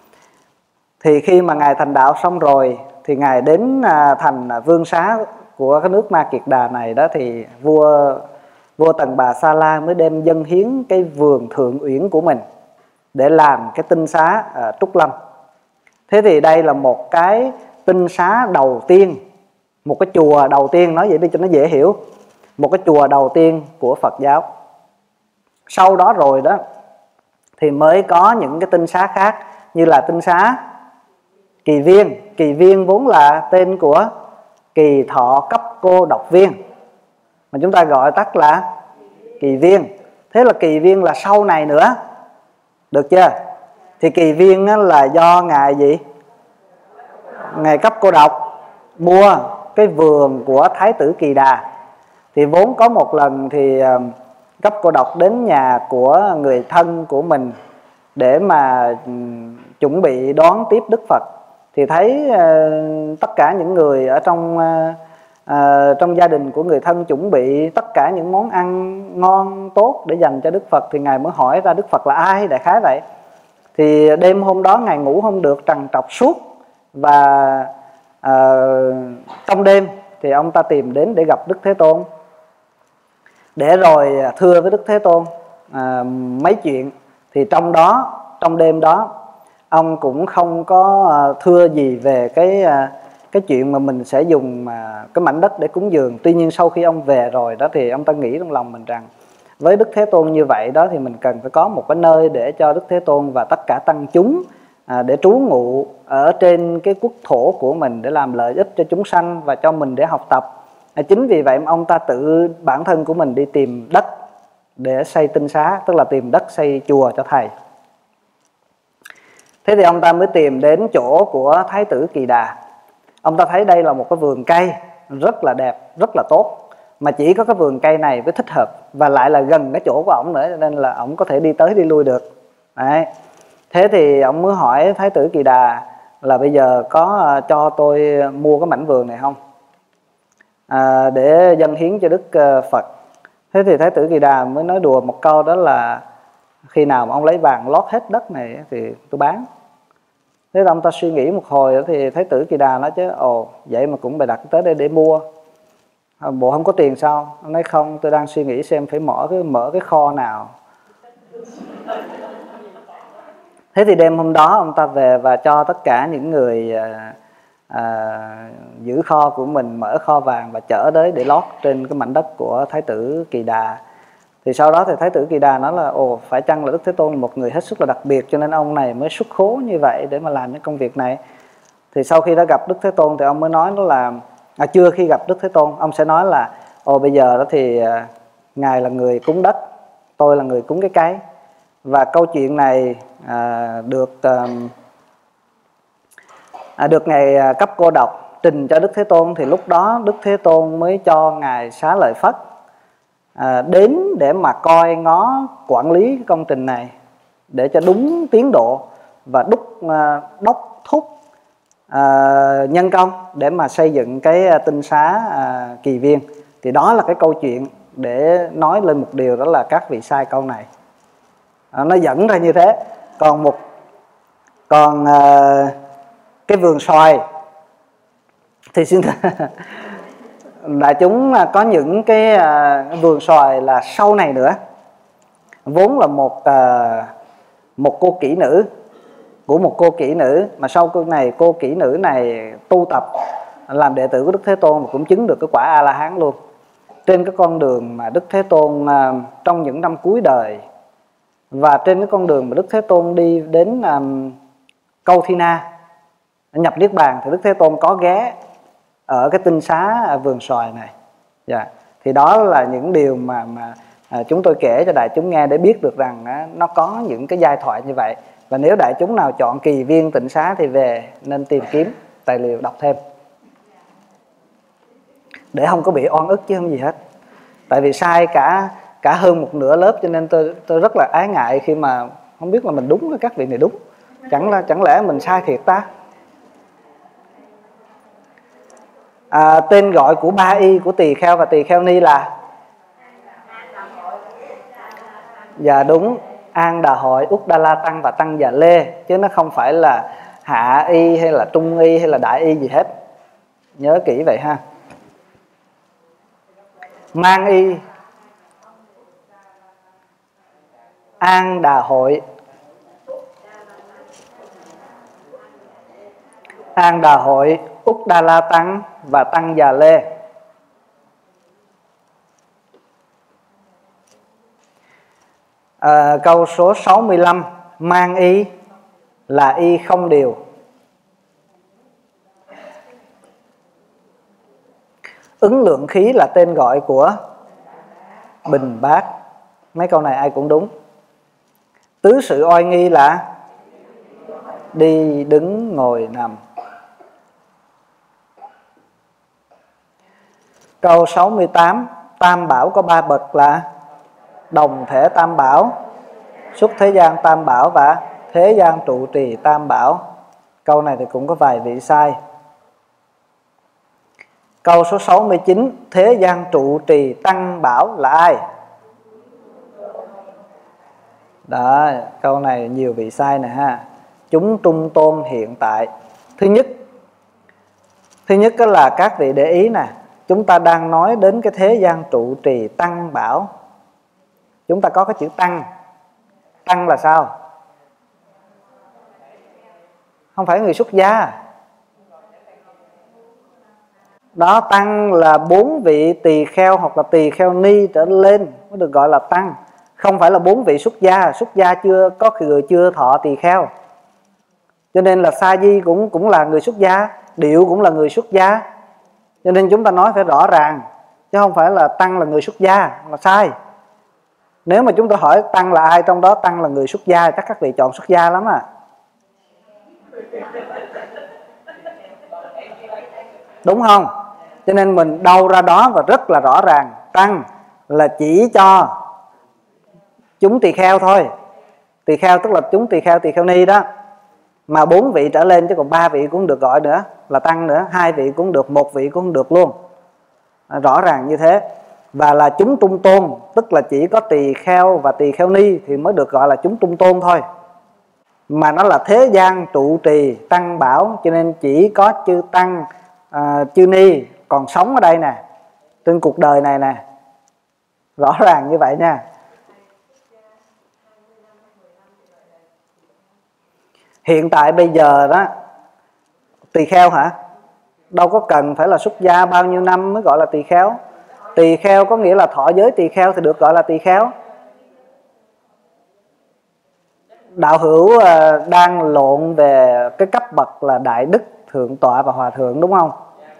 Thì khi mà Ngài thành đạo xong rồi thì Ngài đến thành vương xá của cái nước Ma Kiệt Đà này đó, thì vua Tần Bà Sa La mới đem dâng hiến cái vườn Thượng Uyển của mình để làm cái tinh xá Trúc Lâm. Thế thì đây là một cái tinh xá đầu tiên, một cái chùa đầu tiên, nói vậy đi cho nó dễ hiểu, một cái chùa đầu tiên của Phật giáo. Sau đó rồi đó thì mới có những cái tinh xá khác, như là tinh xá Kỳ Viên. Kỳ Viên vốn là tên của Kỳ Thọ Cấp Cô Độc Viên, mà chúng ta gọi tắt là Kỳ Viên. Thế là Kỳ Viên là sau này nữa, được chưa? Thì Kỳ Viên là do Ngài gì? Ngài Cấp Cô Độc mua cái vườn của Thái tử Kỳ Đà. Thì vốn có một lần thì Cấp Cô Độc đến nhà của người thân của mình để mà chuẩn bị đón tiếp Đức Phật, thì thấy tất cả những người ở trong gia đình của người thân chuẩn bị tất cả những món ăn ngon tốt để dành cho Đức Phật, thì Ngài mới hỏi ra Đức Phật là ai, đại khái vậy. Thì đêm hôm đó Ngài ngủ không được, trằn trọc suốt, và trong đêm thì ông ta tìm đến để gặp Đức Thế Tôn, để rồi thưa với Đức Thế Tôn mấy chuyện. Thì trong đêm đó ông cũng không có thưa gì về cái chuyện mà mình sẽ dùng cái mảnh đất để cúng dường. Tuy nhiên sau khi ông về rồi đó thì ông ta nghĩ trong lòng mình rằng với Đức Thế Tôn như vậy đó thì mình cần phải có một cái nơi để cho Đức Thế Tôn và tất cả tăng chúng để trú ngụ ở trên cái quốc thổ của mình, để làm lợi ích cho chúng sanh và cho mình để học tập. Chính vì vậy mà ông ta tự bản thân của mình đi tìm đất để xây tinh xá, tức là tìm đất xây chùa cho thầy. Thế thì ông ta mới tìm đến chỗ của Thái tử Kỳ Đà. Ông ta thấy đây là một cái vườn cây rất là đẹp, rất là tốt, mà chỉ có cái vườn cây này mới thích hợp, và lại là gần cái chỗ của ổng nữa, nên là ổng có thể đi tới đi lui được. Đấy. Thế thì ổng mới hỏi Thái tử Kỳ Đà là bây giờ có cho tôi mua cái mảnh vườn này không, để dâng hiến cho Đức Phật. Thế thì Thái tử Kỳ Đà mới nói đùa một câu, đó là khi nào mà ông lấy vàng lót hết đất này thì tôi bán. Thế là ông ta suy nghĩ một hồi thì Thái tử Kỳ Đà nói chứ ồ, vậy mà cũng bày đặt tới đây để mua, bộ không có tiền sao? Ông nói không, tôi đang suy nghĩ xem phải mở cái kho nào. Thế thì đêm hôm đó ông ta về và cho tất cả những người giữ kho của mình mở kho vàng và chở tới để lót trên cái mảnh đất của Thái tử Kỳ Đà. Thì sau đó thì Thái tử Kỳ Đà nói là ồ, phải chăng là Đức Thế Tôn là một người hết sức là đặc biệt, cho nên ông này mới xuất khố như vậy để mà làm những công việc này. Thì sau khi đã gặp Đức Thế Tôn thì ông mới nói đó là chưa khi gặp Đức Thế Tôn ông sẽ nói là ồ, bây giờ đó thì Ngài là người cúng đất, tôi là người cúng cái cây. Và câu chuyện này được Ngài Cấp Cô Độc trình cho Đức Thế Tôn. Thì lúc đó Đức Thế Tôn mới cho Ngài Xá Lợi Phất đến để mà coi ngó quản lý cái công trình này để cho đúng tiến độ, và đốc thúc nhân công để mà xây dựng cái tinh xá Kỳ Viên. Thì đó là cái câu chuyện để nói lên một điều, đó là các vị sai câu này. Nó dẫn ra như thế. Còn cái vườn xoài thì xin đại chúng có những cái vườn xoài là sau này nữa. Vốn là một cô kỹ nữ của một cô kỹ nữ, mà sau cô kỹ nữ này tu tập làm đệ tử của Đức Thế Tôn và cũng chứng được cái quả A-la-hán luôn. Trên cái con đường mà Đức Thế Tôn trong những năm cuối đời, và trên cái con đường mà Đức Thế Tôn đi đến Câu Thi Na nhập Niết Bàn, thì Đức Thế Tôn có ghé ở cái tinh xá vườn xoài này. Thì đó là những điều mà chúng tôi kể cho đại chúng nghe để biết được rằng nó có những cái giai thoại như vậy. Và nếu đại chúng nào chọn Kỳ Viên Tịnh Xá thì về nên tìm kiếm tài liệu đọc thêm, để không có bị oan ức chứ không gì hết. Tại vì sai cả hơn một nửa lớp, cho nên tôi rất là ái ngại khi mà không biết là mình đúng hay các vị này đúng. Chẳng lẽ mình sai thiệt ta? Tên gọi của 3 y của tỳ kheo và tỳ kheo ni là, dạ đúng, An Đà Hội, Úc Đa La Tăng và Tăng Già Lê, chứ nó không phải là hạ y hay là trung y hay là đại y gì hết. Nhớ kỹ vậy ha. Mang y An Đà Hội, An Đà Hội, Úc Đa La Tăng và Tăng Già Lê. Câu số 65, mang y là y không điều. Ứng lượng khí là tên gọi của bình bát. Mấy câu này ai cũng đúng. Tứ sự oai nghi là đi, đứng, ngồi, nằm. Câu 68, tam bảo có 3 bậc là đồng thể tam bảo, xuất thế gian tam bảo và thế gian trụ trì tam bảo. Câu này thì cũng có vài vị sai. Câu số 69, thế gian trụ trì tăng bảo là ai? Đó, câu này nhiều vị sai nè ha. Chúng trung tôn hiện tại. Thứ nhất đó là các vị để ý nè, chúng ta đang nói đến cái thế gian trụ trì tăng bảo. Chúng ta có cái chữ tăng. Tăng là sao? Không phải người xuất gia. Đó, tăng là 4 vị tỳ kheo hoặc là tỳ kheo ni trở lên mới được gọi là tăng. Không phải là 4 vị xuất gia. Xuất gia có người chưa thọ tỳ kheo. Cho nên là sa di cũng là người xuất gia, điệu cũng là người xuất gia. Cho nên chúng ta nói phải rõ ràng, chứ không phải là tăng là người xuất gia, là sai. Nếu mà chúng ta hỏi tăng là ai, trong đó tăng là người xuất gia, chắc các vị chọn xuất gia lắm à. Đúng không? Cho nên mình đâu ra đó và rất là rõ ràng, tăng là chỉ cho chúng tỳ kheo thôi. Tỳ kheo tức là chúng tỳ kheo ni đó. Mà 4 vị trở lên, chứ còn 3 vị cũng được gọi nữa là tăng nữa, 2 vị cũng được, 1 vị cũng được luôn. Rõ ràng như thế. Và là chúng trung tôn, tức là chỉ có tỳ kheo và tỳ kheo ni thì mới được gọi là chúng trung tôn thôi. Mà nó là thế gian trụ trì tăng bảo, cho nên chỉ có chư tăng, chư ni còn sống ở đây nè, trên cuộc đời này nè. Rõ ràng như vậy nha. Hiện tại bây giờ đó, tỳ kheo hả? Đâu có cần phải là xuất gia bao nhiêu năm mới gọi là tỳ kheo. Tỳ kheo có nghĩa là thọ giới tỳ kheo thì được gọi là tỳ kheo. Đạo hữu đang lộn về cái cấp bậc là đại đức, thượng tọa và hòa thượng, đúng không?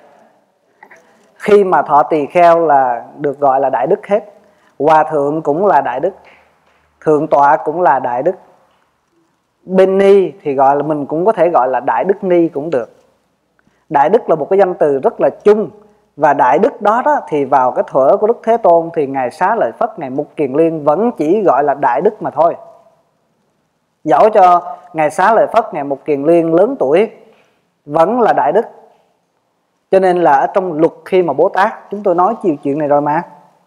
Khi mà thọ tỳ kheo là được gọi là đại đức hết. Hòa thượng cũng là đại đức, thượng tọa cũng là đại đức. Bên ni thì gọi là, mình cũng có thể gọi là đại đức ni cũng được. Đại đức là một cái danh từ rất là chung. Và đại đức đó thì vào cái thuở của Đức Thế Tôn thì Ngài Xá Lợi Phất, Ngài Mục Kiền Liên vẫn chỉ gọi là đại đức mà thôi. Dẫu cho Ngài Xá Lợi Phất, Ngài Mục Kiền Liên lớn tuổi vẫn là đại đức. Cho nên là ở trong luật khi mà Bố Tát, chúng tôi nói chiều chuyện này rồi mà.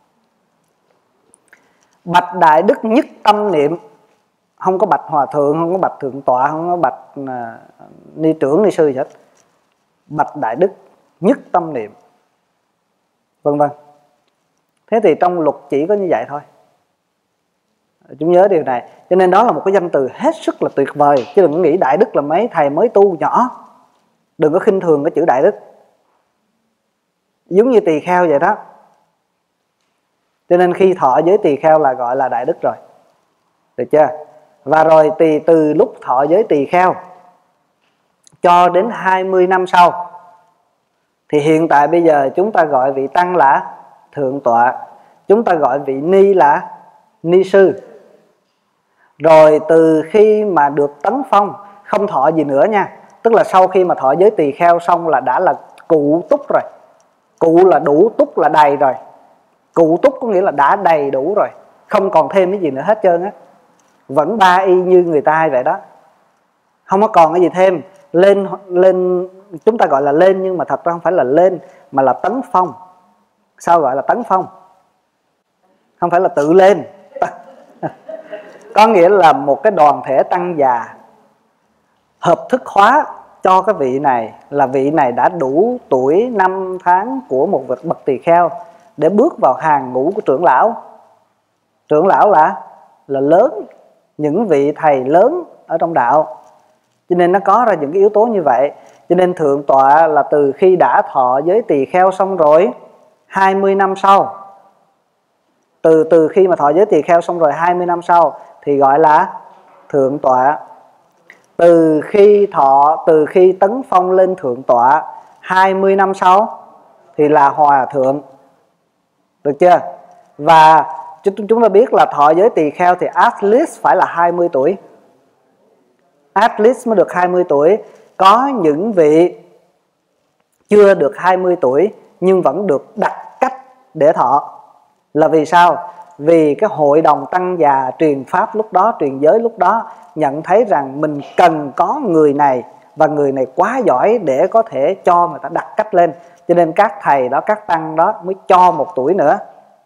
Bạch đại đức nhất tâm niệm. Không có bạch hòa thượng, không có bạch thượng tọa, không có bạch ni trưởng, ni sư gì hết. Bạch đại đức nhất tâm niệm, vân vân. Thế thì trong luật chỉ có như vậy thôi. Chúng nhớ điều này. Cho nên đó là một cái danh từ hết sức là tuyệt vời. Chứ đừng có nghĩ đại đức là mấy thầy mới tu nhỏ. Đừng có khinh thường cái chữ đại đức. Giống như tỳ kheo vậy đó. Cho nên khi thọ giới tỳ kheo là gọi là đại đức rồi. Được chưa? Và rồi từ lúc thọ giới tỳ kheo cho đến 20 năm sau, thì hiện tại bây giờ chúng ta gọi vị tăng là thượng tọa, chúng ta gọi vị ni là ni sư. Rồi từ khi mà được tấn phong, không thọ gì nữa nha, tức là sau khi mà thọ giới tỳ kheo xong là đã là cụ túc rồi. Cụ là đủ, túc là đầy rồi. Cụ túc có nghĩa là đã đầy đủ rồi, không còn thêm cái gì nữa hết trơn á. Vẫn ba y như người ta vậy đó, không có còn cái gì thêm. Lên chúng ta gọi là lên, nhưng mà thật ra không phải là lên mà là tấn phong. Sao gọi là tấn phong? Không phải là tự lên. Có nghĩa là một cái đoàn thể tăng già hợp thức hóa cho cái vị này, là vị này đã đủ tuổi 5 tháng của một bậc tỳ kheo để bước vào hàng ngũ của trưởng lão. Trưởng lão là lớn, những vị thầy lớn ở trong đạo. Cho nên nó có ra những cái yếu tố như vậy. Cho nên thượng tọa là từ khi đã thọ giới tỳ kheo xong rồi 20 năm sau. Từ khi mà thọ giới tỳ kheo xong rồi 20 năm sau thì gọi là thượng tọa. Từ khi tấn phong lên thượng tọa 20 năm sau thì là hòa thượng. Được chưa? Và chúng ta biết là thọ giới tỳ kheo thì at least phải là 20 tuổi. At least mới được 20 tuổi. Có những vị chưa được 20 tuổi nhưng vẫn được đặt cách để thọ. Là vì sao? Vì cái hội đồng tăng già truyền pháp lúc đó, truyền giới lúc đó nhận thấy rằng mình cần có người này, và người này quá giỏi để có thể cho người ta đặt cách lên. Cho nên các thầy đó, các tăng đó mới cho 1 tuổi nữa.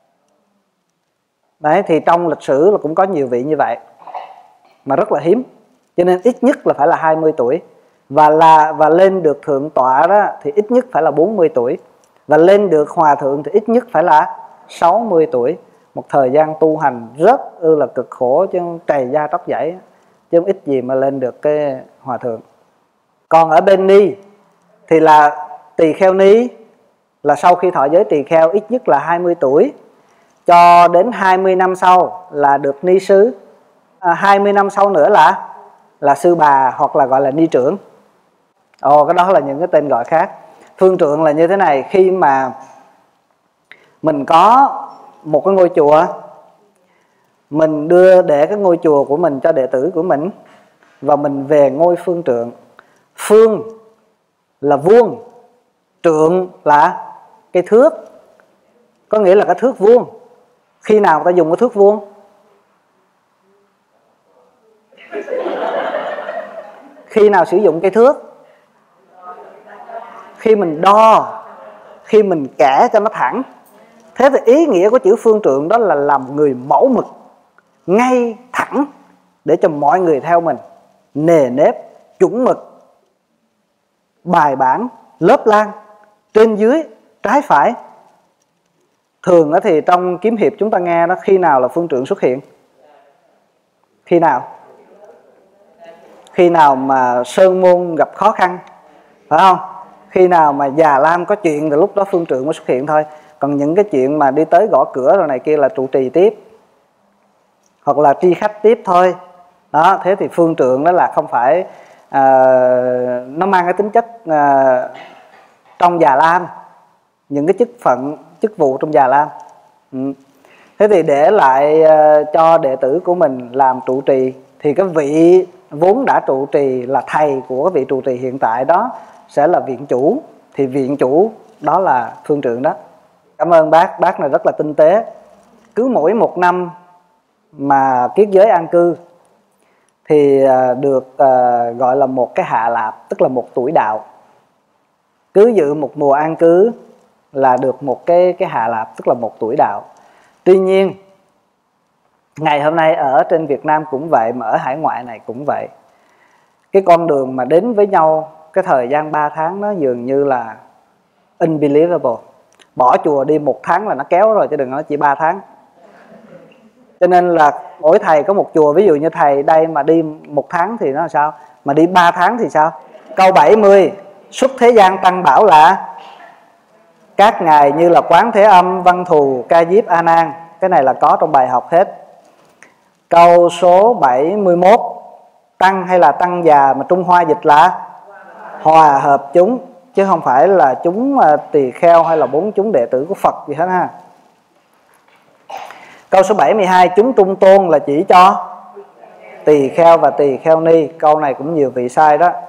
Đấy, thì trong lịch sử là cũng có nhiều vị như vậy mà rất là hiếm. Cho nên ít nhất là phải là 20 tuổi. Và lên được thượng tọa đó thì ít nhất phải là 40 tuổi. Và lên được hòa thượng thì ít nhất phải là 60 tuổi. Một thời gian tu hành rất là cực khổ, chứ trầy da tróc dãy, chứ không ít gì mà lên được cái hòa thượng. Còn ở bên ni thì là tỳ kheo ni, là sau khi thọ giới tỳ kheo ít nhất là 20 tuổi cho đến 20 năm sau là được ni sư. 20 năm sau nữa là sư bà, hoặc là gọi là ni trưởng. Cái đó là những cái tên gọi khác. Phương trượng là như thế này: khi mà mình có một cái ngôi chùa, mình để cái ngôi chùa của mình cho đệ tử của mình, và mình về ngôi phương trượng. Phương là vuông, trượng là cái thước, có nghĩa là cái thước vuông. Khi nào ta dùng cái thước vuông? Khi nào sử dụng cây thước? Khi mình đo, khi mình kẻ cho nó thẳng. Thế thì ý nghĩa của chữ phương trượng đó là làm người mẫu mực, ngay thẳng, để cho mọi người theo mình, nề nếp, chuẩn mực, bài bản, lớp lang, trên dưới, trái phải. Thường thì trong kiếm hiệp chúng ta nghe đó, khi nào là phương trượng xuất hiện? Khi nào? Khi nào mà sơn môn gặp khó khăn, phải không? Khi nào mà già lam có chuyện thì lúc đó phương trượng mới xuất hiện thôi. Còn những cái chuyện mà đi tới gõ cửa rồi này kia là trụ trì tiếp, hoặc là tri khách tiếp thôi. Đó, thế thì phương trượng đó là không phải, nó mang cái tính chất trong già lam, những cái chức vụ trong già lam. Thế thì để lại cho đệ tử của mình làm trụ trì, thì cái vị vốn đã trụ trì là thầy của cái vị trụ trì hiện tại đó sẽ là viện chủ. Thì viện chủ đó là phương trượng đó. Cảm ơn bác này rất là tinh tế. Cứ mỗi 1 năm mà kiết giới an cư thì được gọi là một cái hạ lạp, tức là 1 tuổi đạo. Cứ dự một mùa an cư là được một cái hạ lạp, tức là 1 tuổi đạo. Tuy nhiên ngày hôm nay ở trên Việt Nam cũng vậy, mà ở hải ngoại này cũng vậy. Cái con đường mà đến với nhau, cái thời gian 3 tháng nó dường như là unbelievable. Bỏ chùa đi 1 tháng là nó kéo rồi, chứ đừng nói chỉ 3 tháng. Cho nên là mỗi thầy có một chùa. Ví dụ như thầy đây mà đi 1 tháng thì nó là sao? Mà đi 3 tháng thì sao? Câu 70: xuất thế gian tăng bảo là các ngài như là Quán Thế Âm, Văn Thù, Ca Diếp, A Nan. Cái này là có trong bài học hết. Câu số 71: tăng hay là tăng già, mà Trung Hoa dịch là hòa hợp chúng, chứ không phải là chúng tỳ kheo hay là 4 chúng đệ tử của Phật gì hết ha. Câu số 72: chúng trung tôn là chỉ cho tỳ kheo và tỳ kheo ni. Câu này cũng nhiều vị sai đó.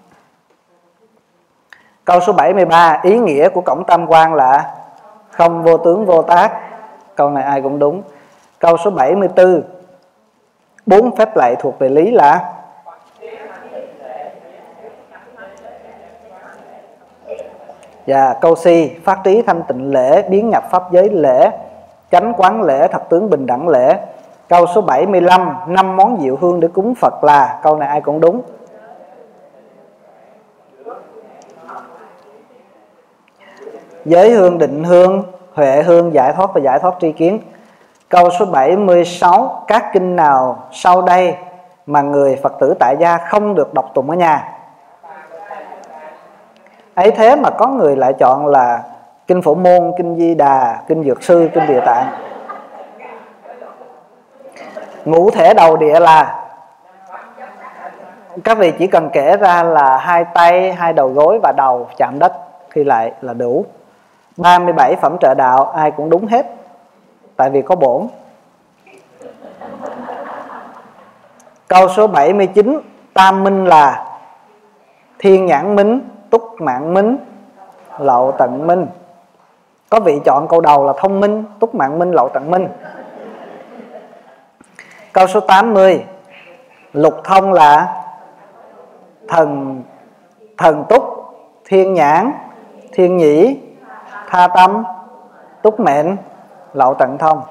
Câu số 73: ý nghĩa của cổng tam quan là không vô tướng vô tác. Câu này ai cũng đúng. Câu số 74: 4 phép lạy thuộc về lý là câu C: phát trí thanh tịnh lễ, biến nhập pháp giới lễ, chánh quán lễ, thật tướng bình đẳng lễ. Câu số 75: 5 món diệu hương để cúng Phật là. Câu này ai cũng đúng. Giới hương, định hương, huệ hương, giải thoát và giải thoát tri kiến. Câu số 76: các kinh nào sau đây mà người Phật tử tại gia không được đọc tụng ở nhà? Ấy thế mà có người lại chọn là kinh Phổ Môn, kinh Di Đà, kinh Dược Sư, kinh Địa Tạng. Ngũ thể đầu địa là, các vị chỉ cần kể ra là 2 tay, 2 đầu gối và đầu chạm đất thì lại là đủ. 37 phẩm trợ đạo ai cũng đúng hết, tại vì có bổn. Câu số 79: tam minh là thiên nhãn minh, túc mạng minh, lậu tận minh. Có vị chọn câu đầu là thông minh, túc mạng minh, lậu tận minh. Câu số 80: lục thông là thần túc, thiên nhãn, thiên nhĩ, tha tâm, túc mệnh, lậu tận thông.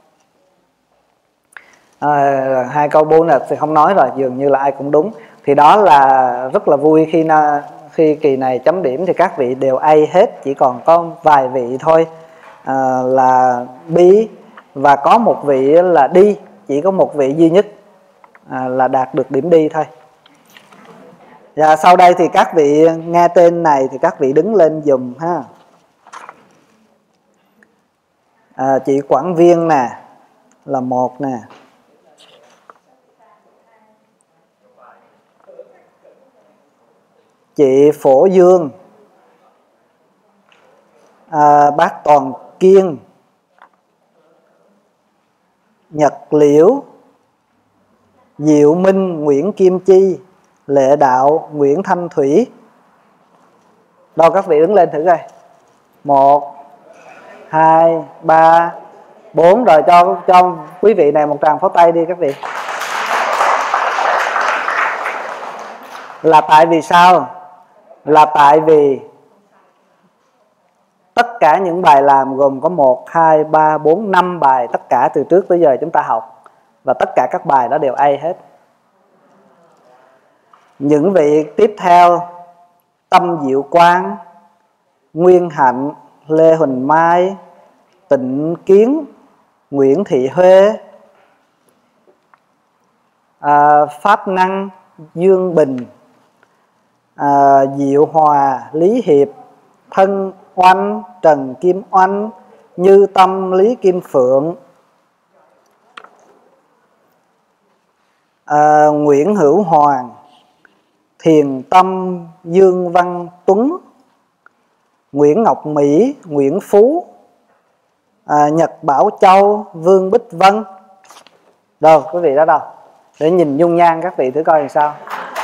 2 câu bonus thì không nói rồi, dường như là ai cũng đúng. Thì đó là rất là vui khi kỳ này chấm điểm thì các vị đều A hết, chỉ còn có vài vị thôi là B, và có một vị là D, chỉ có một vị duy nhất là đạt được điểm D thôi. Và sau đây thì các vị nghe tên này thì các vị đứng lên dùm ha. Chị Quảng Viên nè là 1 nè. Chị Phổ Dương, bác Toàn Kiên, Nhật Liễu, Diệu Minh, Nguyễn Kim Chi, Lệ Đạo, Nguyễn Thanh Thủy. Đâu các vị đứng lên thử coi. 1, 2, 3, 4. Rồi cho quý vị này một tràng pháo tay đi các vị. Là tại vì sao? Là tại vì tất cả những bài làm gồm có 1, 2, 3, 4, 5 bài, tất cả từ trước tới giờ chúng ta học, và tất cả các bài đó đều A hết. Những vị tiếp theo: Tâm Diệu Quang, Nguyên Hạnh, Lê Huỳnh Mai, Tịnh Kiến, Nguyễn Thị Huê, Pháp Năng, Dương Bình, Diệu Hòa, Lý Hiệp, Thân Oanh, Trần Kim Oanh, Như Tâm, Lý Kim Phượng, Nguyễn Hữu Hoàng, Thiền Tâm, Dương Văn Tuấn, Nguyễn Ngọc Mỹ, Nguyễn Phú, Nhật Bảo Châu, Vương Bích Vân. Đâu, quý vị đó đâu? Để nhìn dung nhan các vị thử coi làm sao.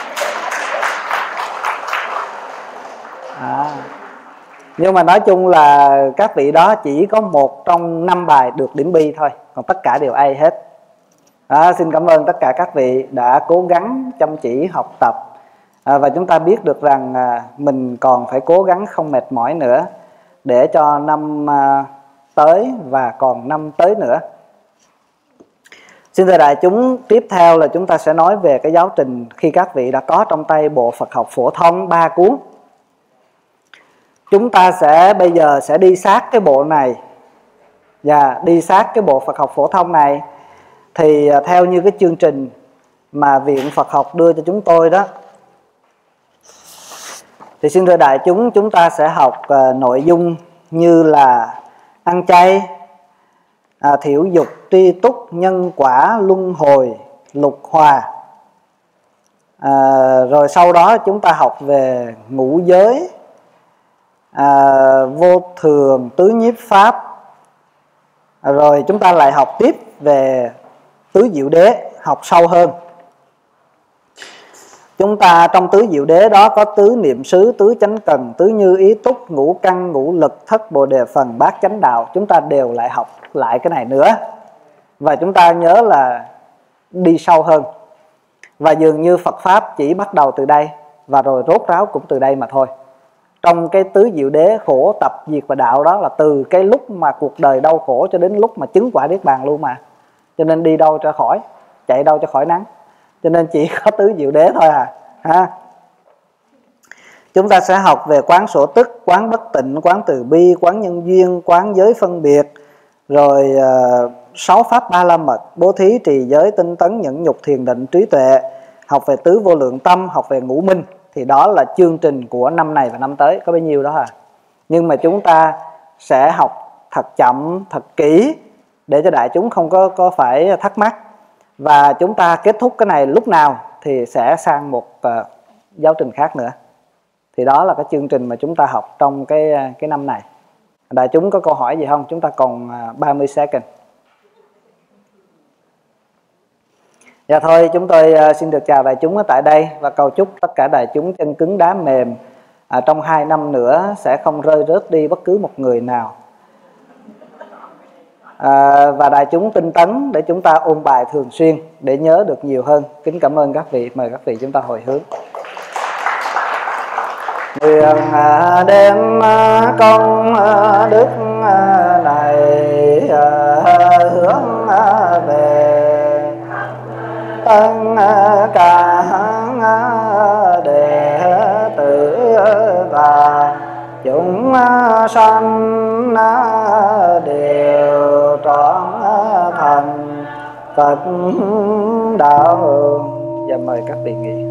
Nhưng mà nói chung là các vị đó chỉ có 1 trong 5 bài được điểm B thôi, còn tất cả đều A hết. Xin cảm ơn tất cả các vị đã cố gắng chăm chỉ học tập, và chúng ta biết được rằng mình còn phải cố gắng không mệt mỏi nữa để cho năm tới và còn năm tới nữa. Xin thưa đại chúng, tiếp theo là chúng ta sẽ nói về cái giáo trình khi các vị đã có trong tay bộ Phật học phổ thông 3 cuốn. Chúng ta bây giờ sẽ đi sát cái bộ này, và đi sát cái bộ Phật học phổ thông này, Thì theo như cái chương trình mà Viện Phật học đưa cho chúng tôi đó, thì xin thưa đại chúng ta sẽ học nội dung như là ăn chay, thiểu dục, tri túc, nhân quả, luân hồi, lục hòa. Rồi sau đó chúng ta học về ngũ giới, vô thường, tứ nhiếp pháp. Rồi chúng ta lại học tiếp về tứ diệu đế, học sâu hơn. Chúng ta trong tứ diệu đế đó có tứ niệm xứ, tứ chánh cần, tứ như ý túc, ngũ căn, ngũ lực, thất bồ đề phần, bát chánh đạo. Chúng ta đều lại học lại cái này nữa. Và chúng ta nhớ là đi sâu hơn. Và dường như Phật Pháp chỉ bắt đầu từ đây và rồi rốt ráo cũng từ đây mà thôi. Trong cái tứ diệu đế khổ tập diệt và đạo đó là từ cái lúc mà cuộc đời đau khổ cho đến lúc mà chứng quả niết bàn luôn mà. Cho nên đi đâu cho khỏi, chạy đâu cho khỏi nắng. Cho nên chỉ có tứ diệu đế thôi ha. Chúng ta sẽ học về quán sổ tức, quán bất tịnh, quán từ bi, quán nhân duyên, quán giới phân biệt, rồi 6 pháp ba la mật, bố thí, trì giới, tinh tấn, nhẫn nhục, thiền định, trí tuệ, học về tứ vô lượng tâm, học về ngũ minh. Thì đó là chương trình của năm này và năm tới, có bấy nhiêu đó Nhưng mà chúng ta sẽ học thật chậm, thật kỹ để cho đại chúng không có phải thắc mắc. Và chúng ta kết thúc cái này lúc nào thì sẽ sang một giáo trình khác nữa. Thì đó là cái chương trình mà chúng ta học trong cái năm này. Đại chúng có câu hỏi gì không? Chúng ta còn 30 second. Dạ thôi, chúng tôi xin được chào đại chúng ở tại đây và cầu chúc tất cả đại chúng chân cứng đá mềm trong 2 năm nữa sẽ không rơi rớt đi bất cứ một người nào. Và đại chúng tinh tấn để chúng ta ôn bài thường xuyên để nhớ được nhiều hơn. Kính cảm ơn các vị. Mời các vị chúng ta hồi hướng. Nguyện đem công đức này hướng về tất cả đệ tử và chúng sanh đều trọn thành Phật đạo. Và mời các vị nghỉ.